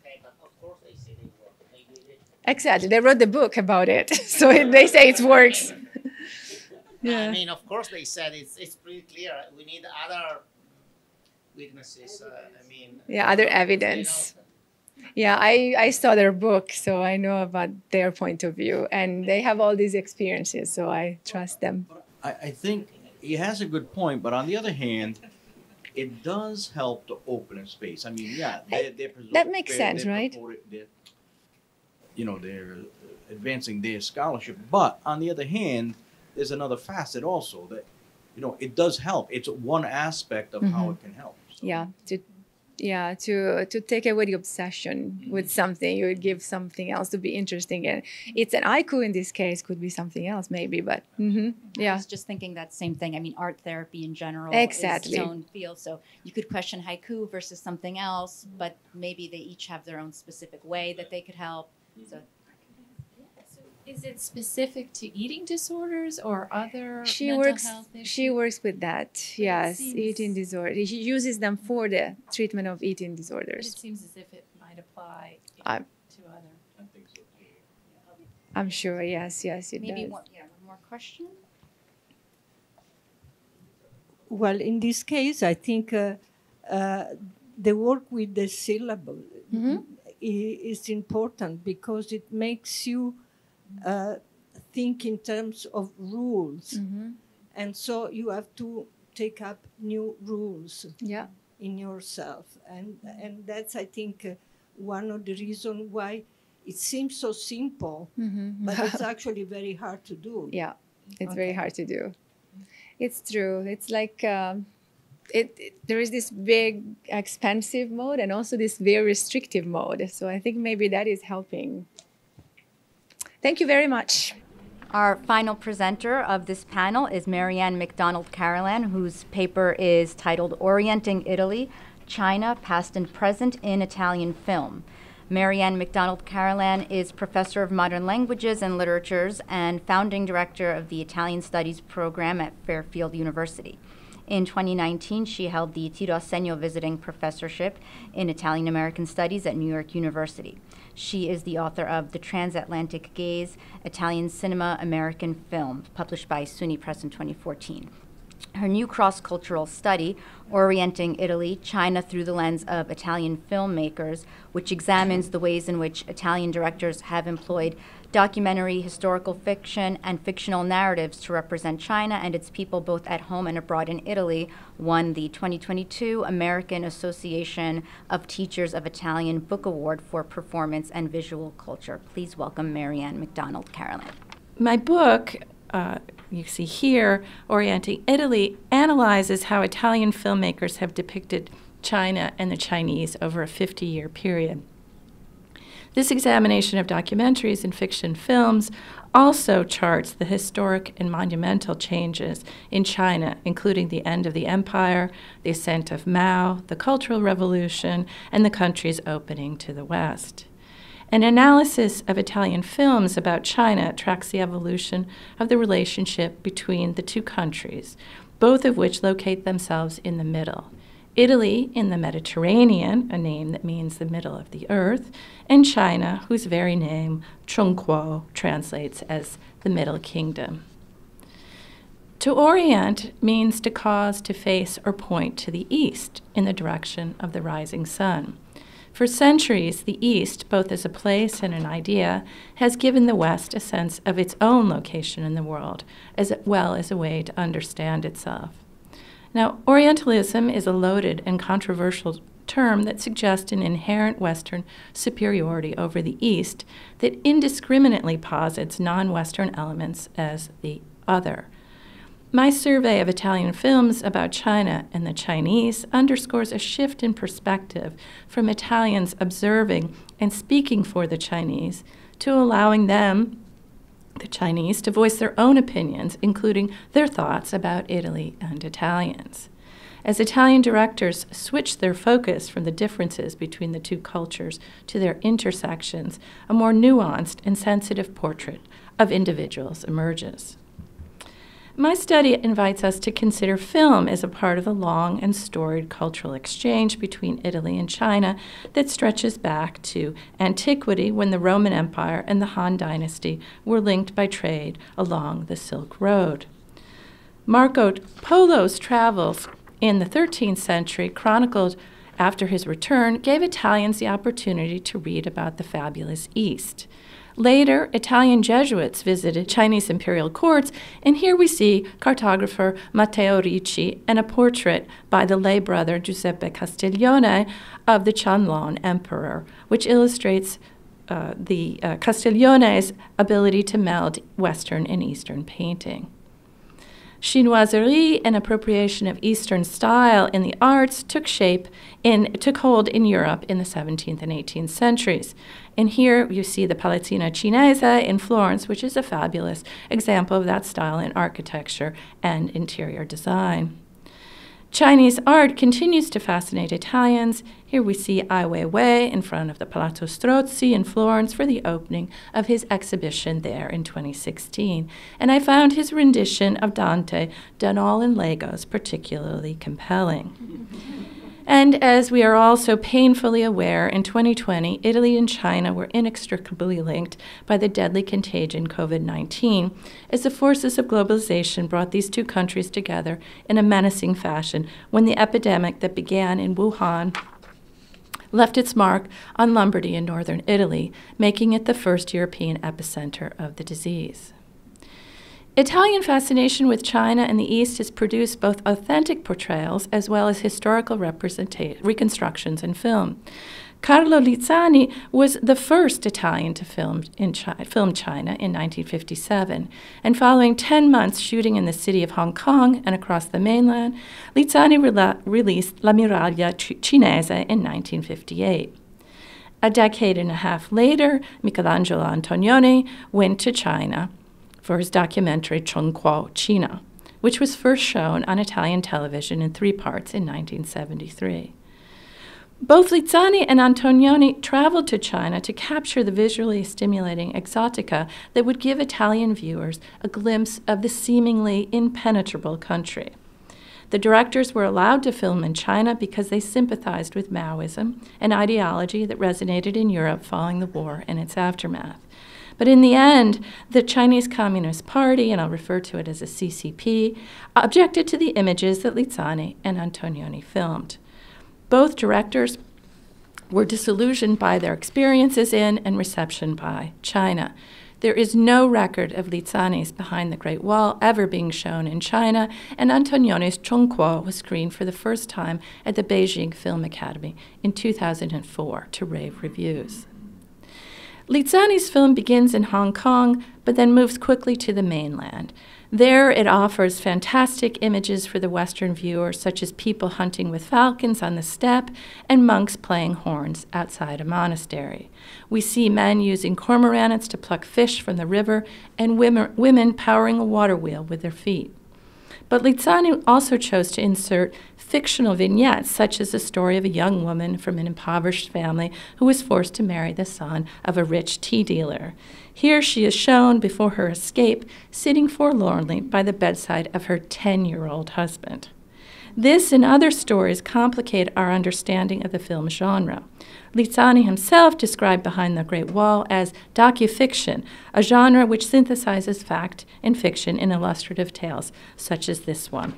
Exactly. They wrote the book about it. So it, they say it works. I mean, of course, they said it's it's pretty clear. We need other witnesses. Uh, I mean, Yeah, other evidence. Yeah, I, I saw their book, so I know about their point of view. And they have all these experiences, so I trust them. I, I think he has a good point, but on the other hand, it does help to open a space. I mean, yeah, they, they're preso- That makes they're- sense, they're right? purported- they're- you know, they're advancing their scholarship. But on the other hand, there's another facet also that, you know, it does help. It's one aspect of how Mhm. it can help. So. Yeah, to yeah, to to take away the obsession with something, you would give something else to be interesting. And it's an haiku in this case, could be something else maybe, but mhm, I yeah. was just thinking that same thing. I mean, art therapy in general Exactly. is its own field. So you could question haiku versus something else, but maybe they each have their own specific way that they could help. So So is it specific to eating disorders or other She mental works health issues? she works with that. Yes, seems- eating disorder. She uses them for the treatment of eating But it disorders. seems as if it might apply I'm- to other. I think so too. I'm sure. Yes, yes, it maybe does. one, yeah, one more question. Well, in this case, I think uh, uh, the work with the syllable Mhm. i- is important because it makes you uh, think in terms of rules. Mhm. And so you have to take up new rules Yeah. in yourself. And, and that's, I think, uh, one of the reasons why it seems so simple, Mhm. but it's actually very hard to do. Yeah, it's very Okay. hard to do. It's true. It's like um, it, it. There is this big expansive mode and also this very restrictive mode. So I think maybe that is helping. Thank you very much. Our final presenter of this panel is Marianne McDonald Carolan, whose paper is titled Orienting Italy, China, Past and Present in Italian Film. Marianne McDonald Carolan is Professor of Modern Languages and Literatures and founding director of the Italian Studies program at Fairfield University. In twenty nineteen, she held the Tiro Assegno Visiting Professorship in Italian American Studies at New York University. She is the author of The Transatlantic Gaze, Italian Cinema, American Film, published by SUNY Press in twenty fourteen. Her new cross-cultural study, Orienting Italy, China Through the Lens of Italian Filmmakers, which examines the ways in which Italian directors have employed documentary, historical fiction, and fictional narratives to represent China and its people both at home and abroad in Italy, won the twenty twenty-two American Association of Teachers of Italian Book Award for Performance and Visual Culture. Please welcome Marianne McDonald Carolan. My book, uh, you see here, Orienting Italy, analyzes how Italian filmmakers have depicted China and the Chinese over a fifty-year period. This examination of documentaries and fiction films also charts the historic and monumental changes in China, including the end of the empire, the ascent of Mao, the Cultural Revolution, and the country's opening to the West. An analysis of Italian films about China tracks the evolution of the relationship between the two countries, both of which locate themselves in the middle. Italy in the Mediterranean, a name that means the middle of the earth, and China, whose very name, Chongguo, translates as the Middle Kingdom. To orient means to cause to face or point to the east in the direction of the rising sun. For centuries, the East, both as a place and an idea, has given the West a sense of its own location in the world, as well as a way to understand itself. Now, Orientalism is a loaded and controversial term that suggests an inherent Western superiority over the East that indiscriminately posits non-Western elements as the other. My survey of Italian films about China and the Chinese underscores a shift in perspective from Italians observing and speaking for the Chinese to allowing them, the Chinese, to voice their own opinions, including their thoughts about Italy and Italians. As Italian directors switch their focus from the differences between the two cultures to their intersections, a more nuanced and sensitive portrait of individuals emerges. My study invites us to consider film as a part of the long and storied cultural exchange between Italy and China that stretches back to antiquity, when the Roman Empire and the Han Dynasty were linked by trade along the Silk Road. Marco Polo's travels in the thirteenth century, chronicled after his return, gave Italians the opportunity to read about the fabulous East. Later, Italian Jesuits visited Chinese imperial courts, and here we see cartographer Matteo Ricci and a portrait by the lay brother Giuseppe Castiglione of the Qianlong emperor, which illustrates uh, the uh, Castiglione's ability to meld Western and Eastern painting. Chinoiserie, an appropriation of Eastern style in the arts, took shape in, took hold in Europe in the seventeenth and eighteenth centuries. And here you see the Palazzina Cinese in Florence, which is a fabulous example of that style in architecture and interior design. Chinese art continues to fascinate Italians. Here we see Ai Weiwei in front of the Palazzo Strozzi in Florence for the opening of his exhibition there in twenty sixteen. And I found his rendition of Dante, done all in Legos, particularly compelling. And as we are also painfully aware, in twenty twenty, Italy and China were inextricably linked by the deadly contagion COVID nineteen, as the forces of globalization brought these two countries together in a menacing fashion when the epidemic that began in Wuhan left its mark on Lombardy in northern Italy, making it the first European epicenter of the disease. Italian fascination with China and the East has produced both authentic portrayals as well as historical reconstructions in film. Carlo Lizzani was the first Italian to film, in Chi- film China in nineteen fifty-seven, and following ten months shooting in the city of Hong Kong and across the mainland, Lizzani re- released La Miraglia Cinese in nineteen fifty-eight. A decade and a half later, Michelangelo Antonioni went to China for his documentary Chongguo, China, which was first shown on Italian television in three parts in nineteen seventy-three. Both Lizzani and Antonioni traveled to China to capture the visually stimulating exotica that would give Italian viewers a glimpse of the seemingly impenetrable country. The directors were allowed to film in China because they sympathized with Maoism, an ideology that resonated in Europe following the war and its aftermath. But in the end, the Chinese Communist Party, and I'll refer to it as a C C P, objected to the images that Lizzani and Antonioni filmed. Both directors were disillusioned by their experiences in and reception by China. There is no record of Lizzani's Behind the Great Wall ever being shown in China, and Antonioni's Chongguo was screened for the first time at the Beijing Film Academy in two thousand four to rave reviews. Lizzani's film begins in Hong Kong, but then moves quickly to the mainland. There it offers fantastic images for the Western viewer, such as people hunting with falcons on the steppe and monks playing horns outside a monastery. We see men using cormorants to pluck fish from the river and women, women powering a water wheel with their feet. But Lizzani also chose to insert fictional vignettes, such as the story of a young woman from an impoverished family who was forced to marry the son of a rich tea dealer. Here she is shown before her escape, sitting forlornly by the bedside of her ten-year-old husband. This and other stories complicate our understanding of the film genre. Lizzani himself described Behind the Great Wall as docufiction, a genre which synthesizes fact and fiction in illustrative tales, such as this one.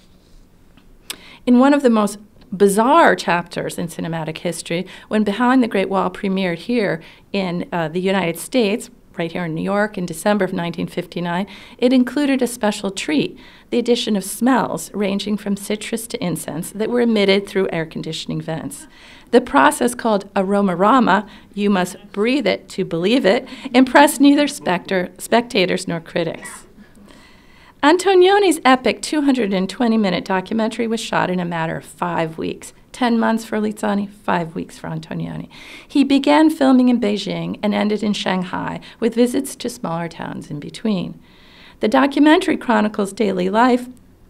In one of the most bizarre chapters in cinematic history, when Behind the Great Wall premiered here in uh, the United States, right here in New York in December of nineteen fifty-nine, it included a special treat, the addition of smells ranging from citrus to incense that were emitted through air conditioning vents. The process, called aromarama, you must breathe it to believe it, impressed neither specter, spectators nor critics. Antonioni's epic two hundred twenty minute documentary was shot in a matter of five weeks. Ten months for Lizzani, five weeks for Antonioni. He began filming in Beijing and ended in Shanghai, with visits to smaller towns in between. The documentary chronicles daily life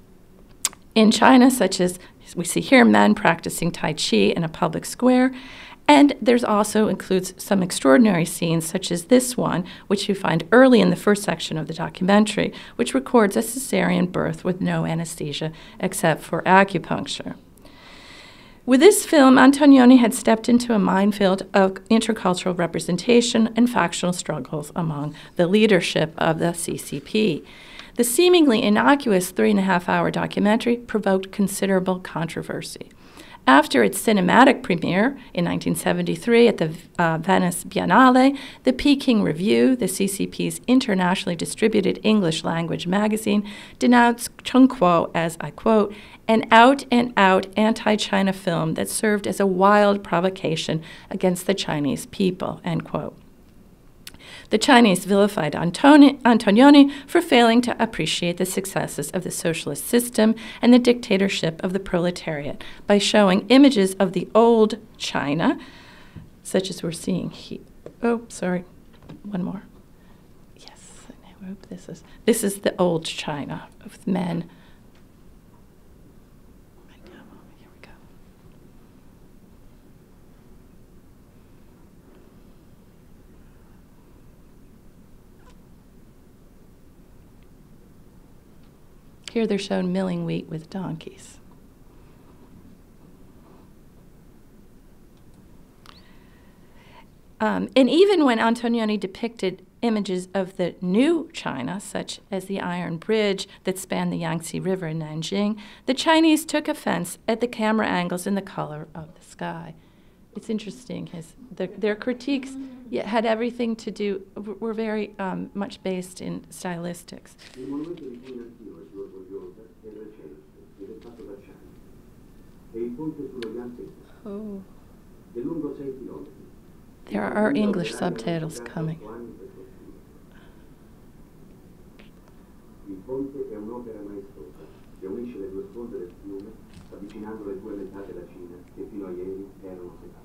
in China, such as we see here men practicing Tai Chi in a public square, and there's also includes some extraordinary scenes, such as this one, which you find early in the first section of the documentary, which records a cesarean birth with no anesthesia except for acupuncture. With this film, Antonioni had stepped into a minefield of intercultural representation and factional struggles among the leadership of the C C P. The seemingly innocuous three and a half hour documentary provoked considerable controversy. After its cinematic premiere in nineteen seventy-three at the uh, Venice Biennale, the Peking Review, the C C P's internationally distributed English language magazine, denounced Chung Kuo as, I quote, an out-and-out anti-China film that served as a wild provocation against the Chinese people, end quote. The Chinese vilified Antoni- Antonioni for failing to appreciate the successes of the socialist system and the dictatorship of the proletariat by showing images of the old China, such as we're seeing here. Oh, sorry, one more. Yes, I hope this is, this is the old China with men. Here we go. Here they're shown milling wheat with donkeys. Um, and even when Antonioni depicted images of the new China, such as the iron bridge that spanned the Yangtze River in Nanjing, the Chinese took offense at the camera angles and the color of the sky. It's interesting, his, the, their critiques yeah, had everything to do, were very um, much based in stylistics. Oh. There are English subtitles coming. Il ponte è un'opera maestosa che unisce le due sponde del fiume, avvicinando le due metà della Cina che fino a ieri erano separate.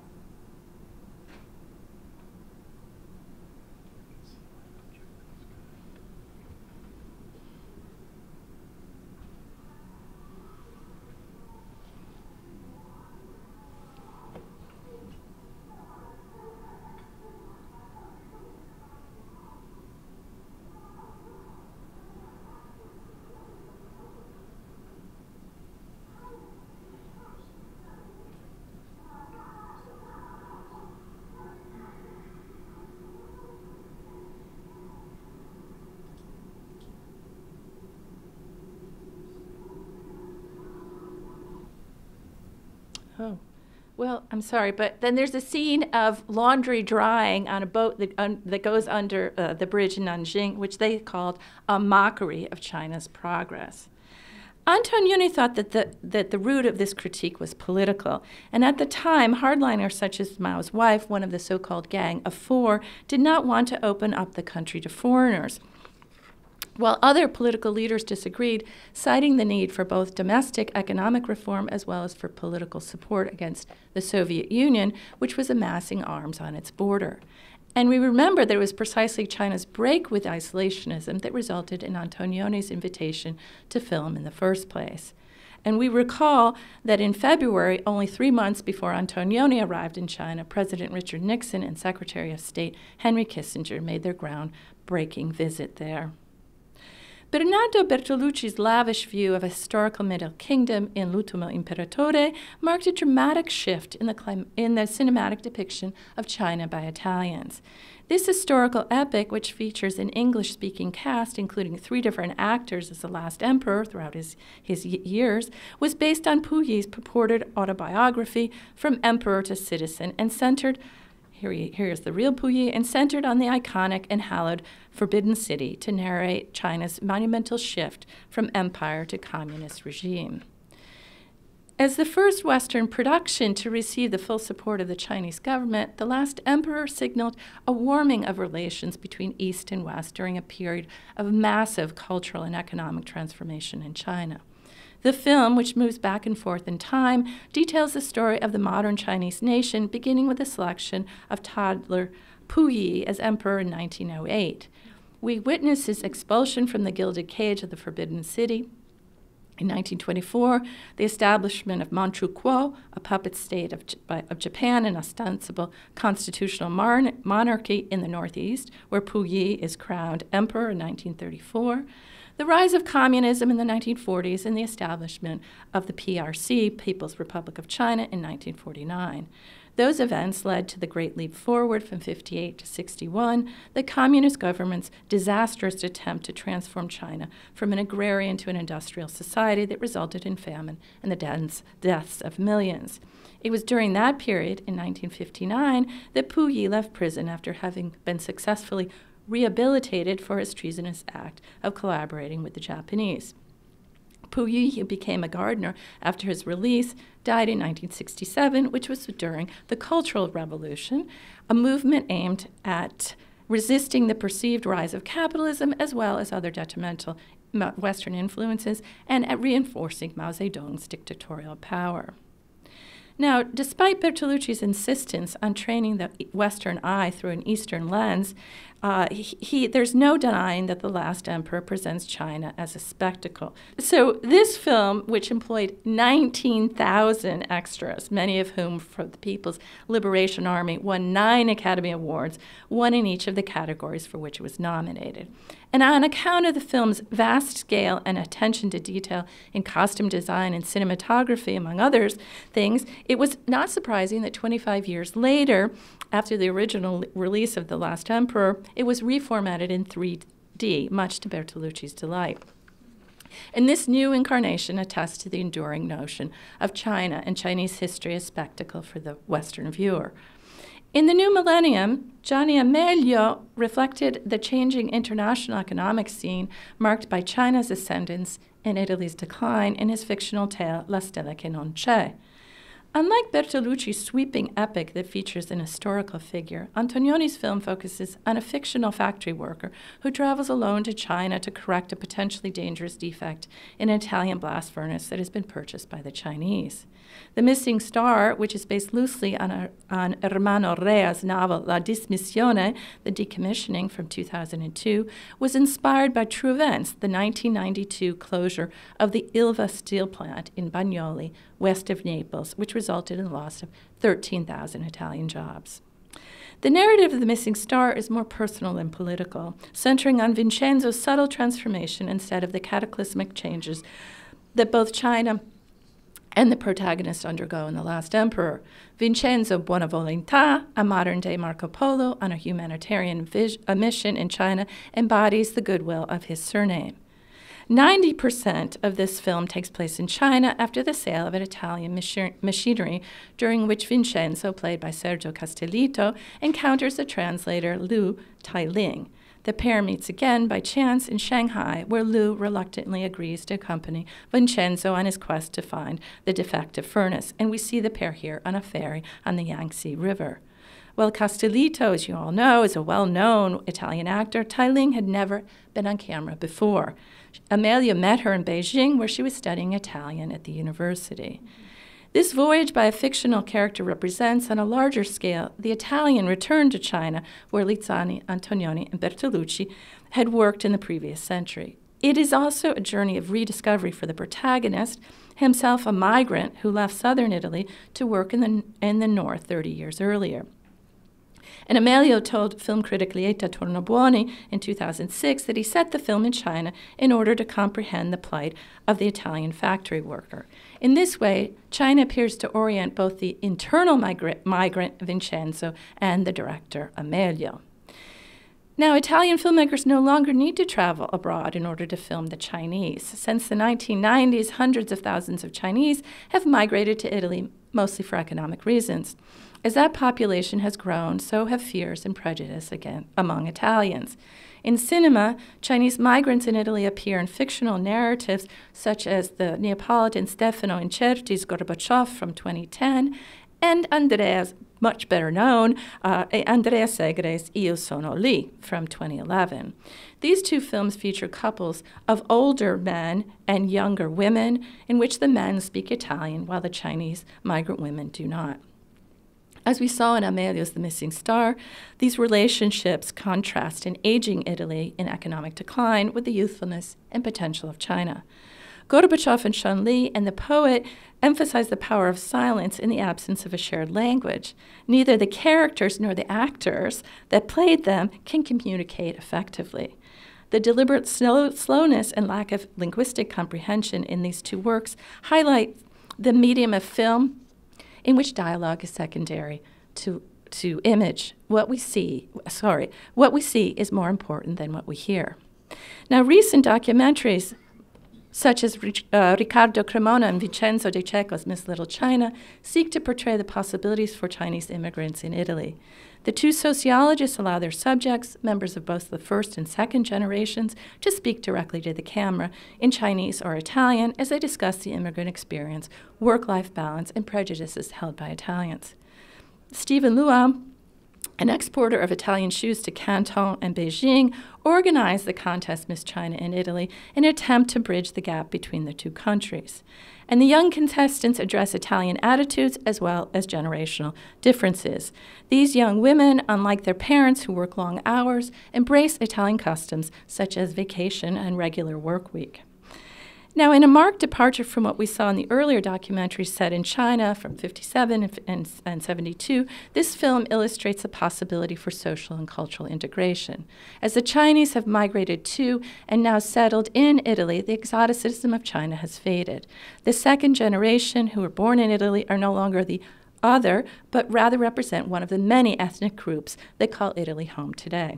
Oh, well, I'm sorry, but then there's a scene of laundry drying on a boat that, un that goes under uh, the bridge in Nanjing, which they called a mockery of China's progress. Antonioni thought that the, that the root of this critique was political, and at the time, hardliners such as Mao's wife, one of the so-called Gang of Four, did not want to open up the country to foreigners, while other political leaders disagreed, citing the need for both domestic economic reform as well as for political support against the Soviet Union, which was amassing arms on its border. And we remember that it was precisely China's break with isolationism that resulted in Antonioni's invitation to film in the first place. And we recall that in February, only three months before Antonioni arrived in China, President Richard Nixon and Secretary of State Henry Kissinger made their groundbreaking visit there. Bernardo Bertolucci's lavish view of a historical Middle Kingdom in L'ultimo imperatore marked a dramatic shift in the, clim- in the cinematic depiction of China by Italians. This historical epic, which features an English-speaking cast, including three different actors as the last emperor throughout his, his y- years, was based on Puyi's purported autobiography, From Emperor to Citizen, and centered, here he, here's the real Puyi, and centered on the iconic and hallowed Forbidden City to narrate China's monumental shift from empire to communist regime. As the first Western production to receive the full support of the Chinese government, The Last Emperor signaled a warming of relations between East and West during a period of massive cultural and economic transformation in China. The film, which moves back and forth in time, details the story of the modern Chinese nation, beginning with the selection of toddler Puyi as emperor in nineteen oh eight. We witness his expulsion from the gilded cage of the Forbidden City. In nineteen twenty-four, the establishment of Manchukuo, a puppet state of, J- of Japan, an ostensible constitutional mar- monarchy in the northeast, where Puyi is crowned emperor in nineteen thirty-four. The rise of communism in the nineteen forties and the establishment of the P R C, People's Republic of China, in nineteen forty-nine. Those events led to the Great Leap Forward from fifty-eight to sixty-one, the communist government's disastrous attempt to transform China from an agrarian to an industrial society that resulted in famine and the deaths, deaths of millions. It was during that period, in nineteen fifty-nine, that Puyi left prison after having been successfully rehabilitated for his treasonous act of collaborating with the Japanese. Puyi, who became a gardener after his release, died in nineteen sixty-seven, which was during the Cultural Revolution, a movement aimed at resisting the perceived rise of capitalism as well as other detrimental Western influences and at reinforcing Mao Zedong's dictatorial power. Now, despite Bertolucci's insistence on training the Western eye through an Eastern lens, uh, he, he, there's no denying that The Last Emperor presents China as a spectacle. So this film, which employed nineteen thousand extras, many of whom from the People's Liberation Army, won nine Academy Awards, one in each of the categories for which it was nominated. And on account of the film's vast scale and attention to detail in costume design and cinematography, among others things, it was not surprising that twenty-five years later, after the original release of The Last Emperor, it was reformatted in three D, much to Bertolucci's delight. And this new incarnation attests to the enduring notion of China and Chinese history as spectacle for the Western viewer. In the new millennium, Gianni Amelio reflected the changing international economic scene marked by China's ascendance and Italy's decline in his fictional tale La Stella che non c'è. Unlike Bertolucci's sweeping epic that features an historical figure, Antonioni's film focuses on a fictional factory worker who travels alone to China to correct a potentially dangerous defect in an Italian blast furnace that has been purchased by the Chinese. The Missing Star, which is based loosely on, a, on Ermanno Rea's novel La Dismissione, The Decommissioning from two thousand two, was inspired by true events, the nineteen ninety-two closure of the Ilva steel plant in Bagnoli, west of Naples, which resulted in the loss of thirteen thousand Italian jobs. The narrative of The Missing Star is more personal than political, centering on Vincenzo's subtle transformation instead of the cataclysmic changes that both China and the protagonist undergo in The Last Emperor. Vincenzo Buonavolontà, a modern-day Marco Polo on a humanitarian vis- a mission in China, embodies the goodwill of his surname. ninety percent of this film takes place in China after the sale of an Italian machi- machinery, during which Vincenzo, played by Sergio Castellitto, encounters the translator Liu Tailing. The pair meets again by chance in Shanghai, where Liu reluctantly agrees to accompany Vincenzo on his quest to find the defective furnace, and we see the pair here on a ferry on the Yangtze River. While Castellitto, as you all know, is a well-known Italian actor, Tailing had never been on camera before. Amelia met her in Beijing, where she was studying Italian at the university. This voyage by a fictional character represents, on a larger scale, the Italian return to China, where Lizzani, Antonioni, and Bertolucci had worked in the previous century. It is also a journey of rediscovery for the protagonist, himself a migrant who left southern Italy to work in the, in the north thirty years earlier. And Amelio told film critic Lieta Tornabuoni in two thousand six that he set the film in China in order to comprehend the plight of the Italian factory worker. In this way, China appears to orient both the internal migra- migrant Vincenzo and the director Amelio. Now, Italian filmmakers no longer need to travel abroad in order to film the Chinese. Since the nineteen nineties, hundreds of thousands of Chinese have migrated to Italy, mostly for economic reasons. As that population has grown, so have fears and prejudice again among Italians. In cinema, Chinese migrants in Italy appear in fictional narratives such as the Neapolitan Stefano Incerti's Gorbachev from twenty ten and Andrea's much better known, uh, Andrea Segre's Io sono lì from twenty eleven. These two films feature couples of older men and younger women in which the men speak Italian while the Chinese migrant women do not. As we saw in Amelio's The Missing Star, these relationships contrast an aging Italy in economic decline with the youthfulness and potential of China. Gorbachev and Shun Li and the poet emphasize the power of silence in the absence of a shared language. Neither the characters nor the actors that played them can communicate effectively. The deliberate slow, slowness and lack of linguistic comprehension in these two works highlight the medium of film in which dialogue is secondary to, to image. What we see, sorry, what we see is more important than what we hear. Now, recent documentaries such as uh, Riccardo Cremona and Vincenzo De Cecco's Miss Little China, seek to portray the possibilities for Chinese immigrants in Italy. The two sociologists allow their subjects, members of both the first and second generations, to speak directly to the camera in Chinese or Italian as they discuss the immigrant experience, work-life balance, and prejudices held by Italians. Stephen Luau, an exporter of Italian shoes to Canton and Beijing, organized the contest Miss China in Italy in an attempt to bridge the gap between the two countries. And the young contestants address Italian attitudes as well as generational differences. These young women, unlike their parents who work long hours, embrace Italian customs such as vacation and regular work week. Now, in a marked departure from what we saw in the earlier documentaries set in China from fifty-seven and, and, and seventy-two, this film illustrates the possibility for social and cultural integration. As the Chinese have migrated to and now settled in Italy, the exoticism of China has faded. The second generation who were born in Italy are no longer the other, but rather represent one of the many ethnic groups that call Italy home today.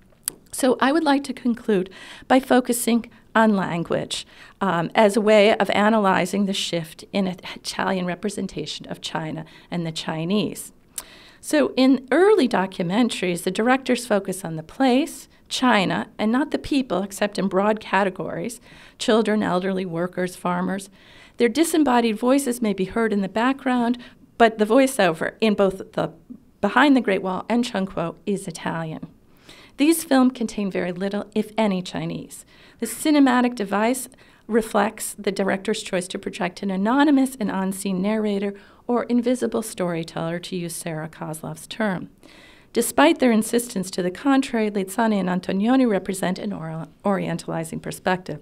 So I would like to conclude by focusing on language um, as a way of analyzing the shift in Italian representation of China and the Chinese. So in early documentaries, the directors focus on the place, China, and not the people except in broad categories, children, elderly, workers, farmers. Their disembodied voices may be heard in the background, but the voiceover in both the Behind the Great Wall and Chung Kuo is Italian. These films contain very little, if any, Chinese. The cinematic device reflects the director's choice to project an anonymous and unseen narrator or invisible storyteller, to use Sarah Kozlov's term. Despite their insistence to the contrary, Lizzani and Antonioni represent an ori- orientalizing perspective.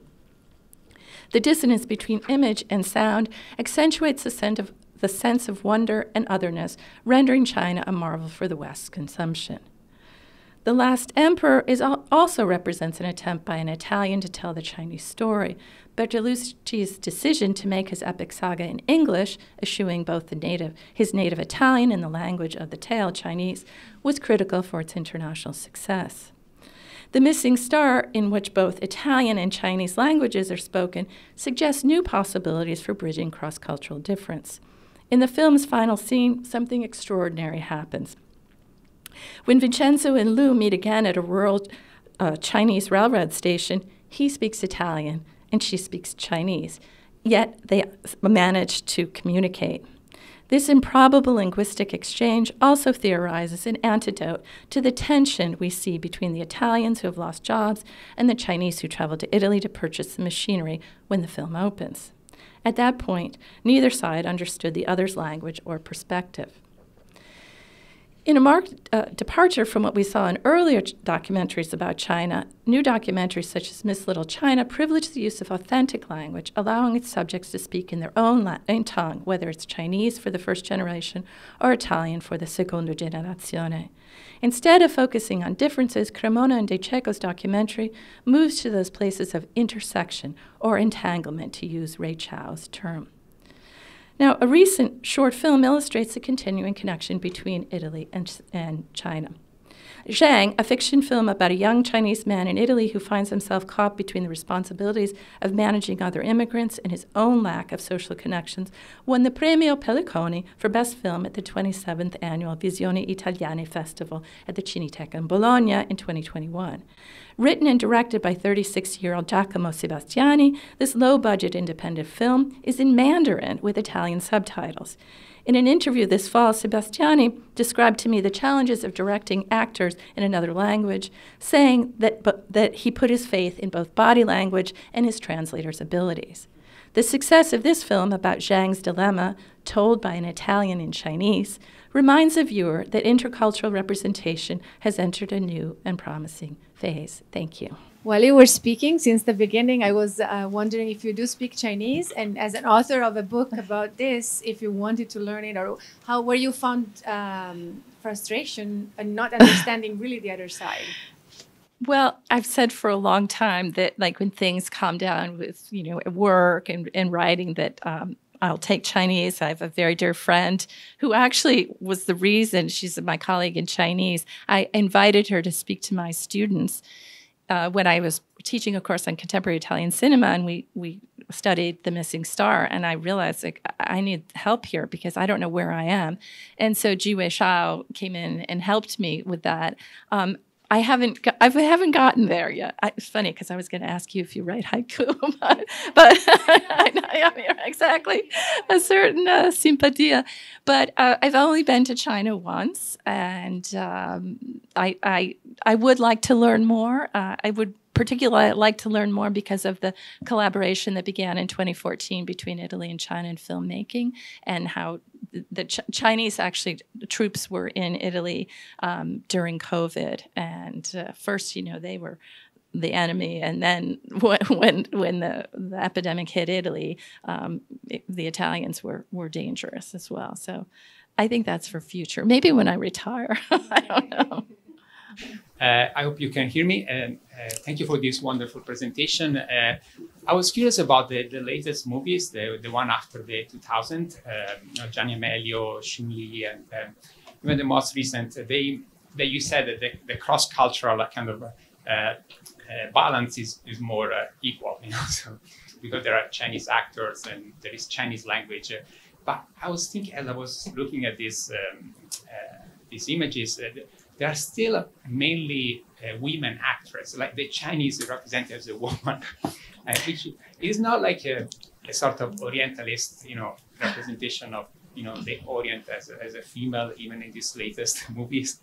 The dissonance between image and sound accentuates the sense of, the sense of wonder and otherness, rendering China a marvel for the West's consumption. The Last Emperor is al- also represents an attempt by an Italian to tell the Chinese story. Bertolucci's decision to make his epic saga in English, eschewing both the native, his native Italian and the language of the tale, Chinese, was critical for its international success. The Missing Star, in which both Italian and Chinese languages are spoken, suggests new possibilities for bridging cross-cultural difference. In the film's final scene, something extraordinary happens. When Vincenzo and Lu meet again at a rural uh, Chinese railroad station, he speaks Italian and she speaks Chinese, yet they manage to communicate. This improbable linguistic exchange also theorizes an antidote to the tension we see between the Italians who have lost jobs and the Chinese who travel to Italy to purchase the machinery when the film opens. At that point, neither side understood the other's language or perspective. In a marked uh, departure from what we saw in earlier ch- documentaries about China, new documentaries such as Miss Little China privilege the use of authentic language, allowing its subjects to speak in their own, la- own tongue, whether it's Chinese for the first generation or Italian for the seconda generazione. Instead of focusing on differences, Cremona and De Cecco's documentary moves to those places of intersection or entanglement, to use Ray Chow's term. Now, a recent short film illustrates the continuing connection between Italy and, and China. Zhang, a fiction film about a young Chinese man in Italy who finds himself caught between the responsibilities of managing other immigrants and his own lack of social connections, won the Premio Pelliconi for Best Film at the twenty-seventh Annual Visioni Italiane Festival at the Cineteca in Bologna in twenty twenty-one. Written and directed by thirty-six-year-old Giacomo Sebastiani, this low-budget independent film is in Mandarin with Italian subtitles. In an interview this fall, Sebastiani described to me the challenges of directing actors in another language, saying that, bu- that he put his faith in both body language and his translator's abilities. The success of this film about Zhang's dilemma, told by an Italian in Chinese, reminds the viewer that intercultural representation has entered a new and promising phase. Thank you. While you were speaking, since the beginning, I was uh, wondering if you do speak Chinese, and as an author of a book about this, if you wanted to learn it, or how where you found um, frustration and not understanding really the other side. Well, I've said for a long time that, like, when things calm down with, you know, at work and, and writing, that um, I'll take Chinese. I have a very dear friend who actually was the reason, she's my colleague in Chinese. I invited her to speak to my students uh, when I was teaching a course on contemporary Italian cinema, and we, we studied The Missing Star, and I realized, like, I need help here because I don't know where I am. And so Ji Wei Shao came in and helped me with that. Um, I haven't, got, I haven't gotten there yet. I, it's funny because I was going to ask you if you write haiku, but, but I know, I mean, exactly, a certain uh, simpatia. But uh, I've only been to China once, and um, I, I, I would like to learn more. Uh, I would particularly like to learn more because of the collaboration that began in twenty fourteen between Italy and China in filmmaking, and how the Ch- Chinese actually the troops were in Italy um, during COVID. And uh, first, you know, they were the enemy, and then when when, when the, the epidemic hit Italy, um, it, the Italians were were dangerous as well. So I think that's for future. Maybe when I retire, I don't know. Uh, I hope you can hear me. And uh, thank you for this wonderful presentation. Uh, I was curious about the, the latest movies, the, the one after the two thousand, um, you know, Gianni Amelio, Xun-Li, and um, even the most recent. They, they you said that the, the cross-cultural kind of uh, uh, balance is, is more uh, equal, you know, so, because there are Chinese actors and there is Chinese language. Uh, but I was thinking, as I was looking at these um, uh, these images, uh, there are still mainly uh, women actresses, like the Chinese represented as a woman, uh, which is not like a, a sort of Orientalist, you know, representation of, you know, the Orient as a, as a female, even in these latest movies.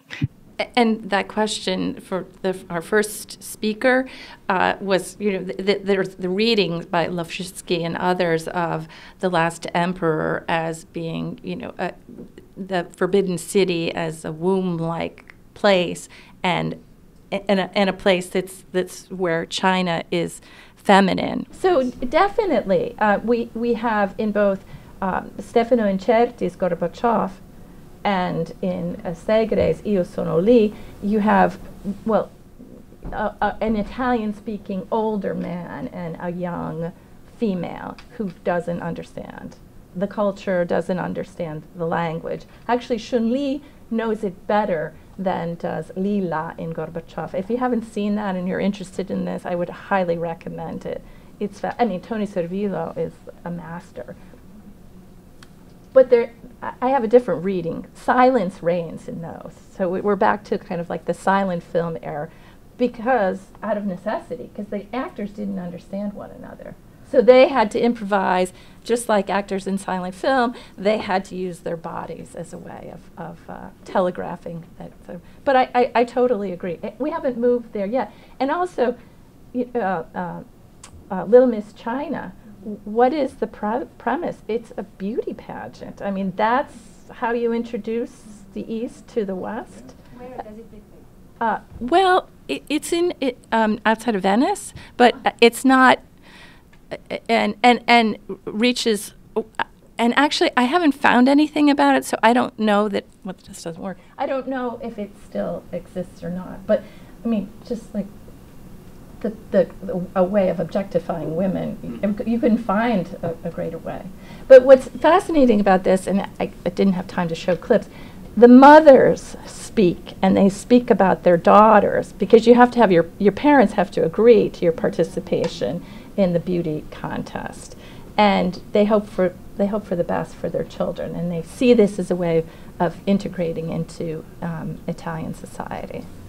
And that question for the, our first speaker uh, was, you know, the, the, there's the reading by Lofsky and others of The Last Emperor as being, you know, a, the Forbidden City as a womb-like place, and and a, and a place that's that's where China is feminine. So definitely, uh, we we have in both um, Stefano Incerti's Gorbachev and in uh, Segre's Io sono lì, you have, well, uh, uh, an Italian-speaking older man and a young female who doesn't understand the culture, doesn't understand the language. Actually, Xun-Li knows it better than does Lila in Gorbachev. If you haven't seen that and you're interested in this, I would highly recommend it. It's, fa- I mean, Tony Servillo is a master. But there, I have a different reading. Silence reigns in those. So we, we're back to kind of like the silent film era, because out of necessity, because the actors didn't understand one another. So they had to improvise, just like actors in silent film. They had to use their bodies as a way of, of uh, telegraphing that. So. But I, I, I totally agree. We haven't moved there yet. And also, uh, uh, uh, Little Miss China, what is the pre premise? It's a beauty pageant. I mean, that's how you introduce the east to the west. Where does it take place? Uh, well, it, it's in it, um, outside of Venice, but uh, it's not, uh, and and and reaches. Uh, and actually, I haven't found anything about it, so I don't know that. Well, it just doesn't work. I don't know if it still exists or not. But I mean, just like the the, the a way of objectifying women, you, you can find a, a greater way. But what's fascinating about this, and I, I didn't have time to show clips. The mothers speak, and they speak about their daughters, because you have to have your, your parents have to agree to your participation in the beauty contest. And they hope for, they hope for the best for their children, and they see this as a way of integrating into um, Italian society.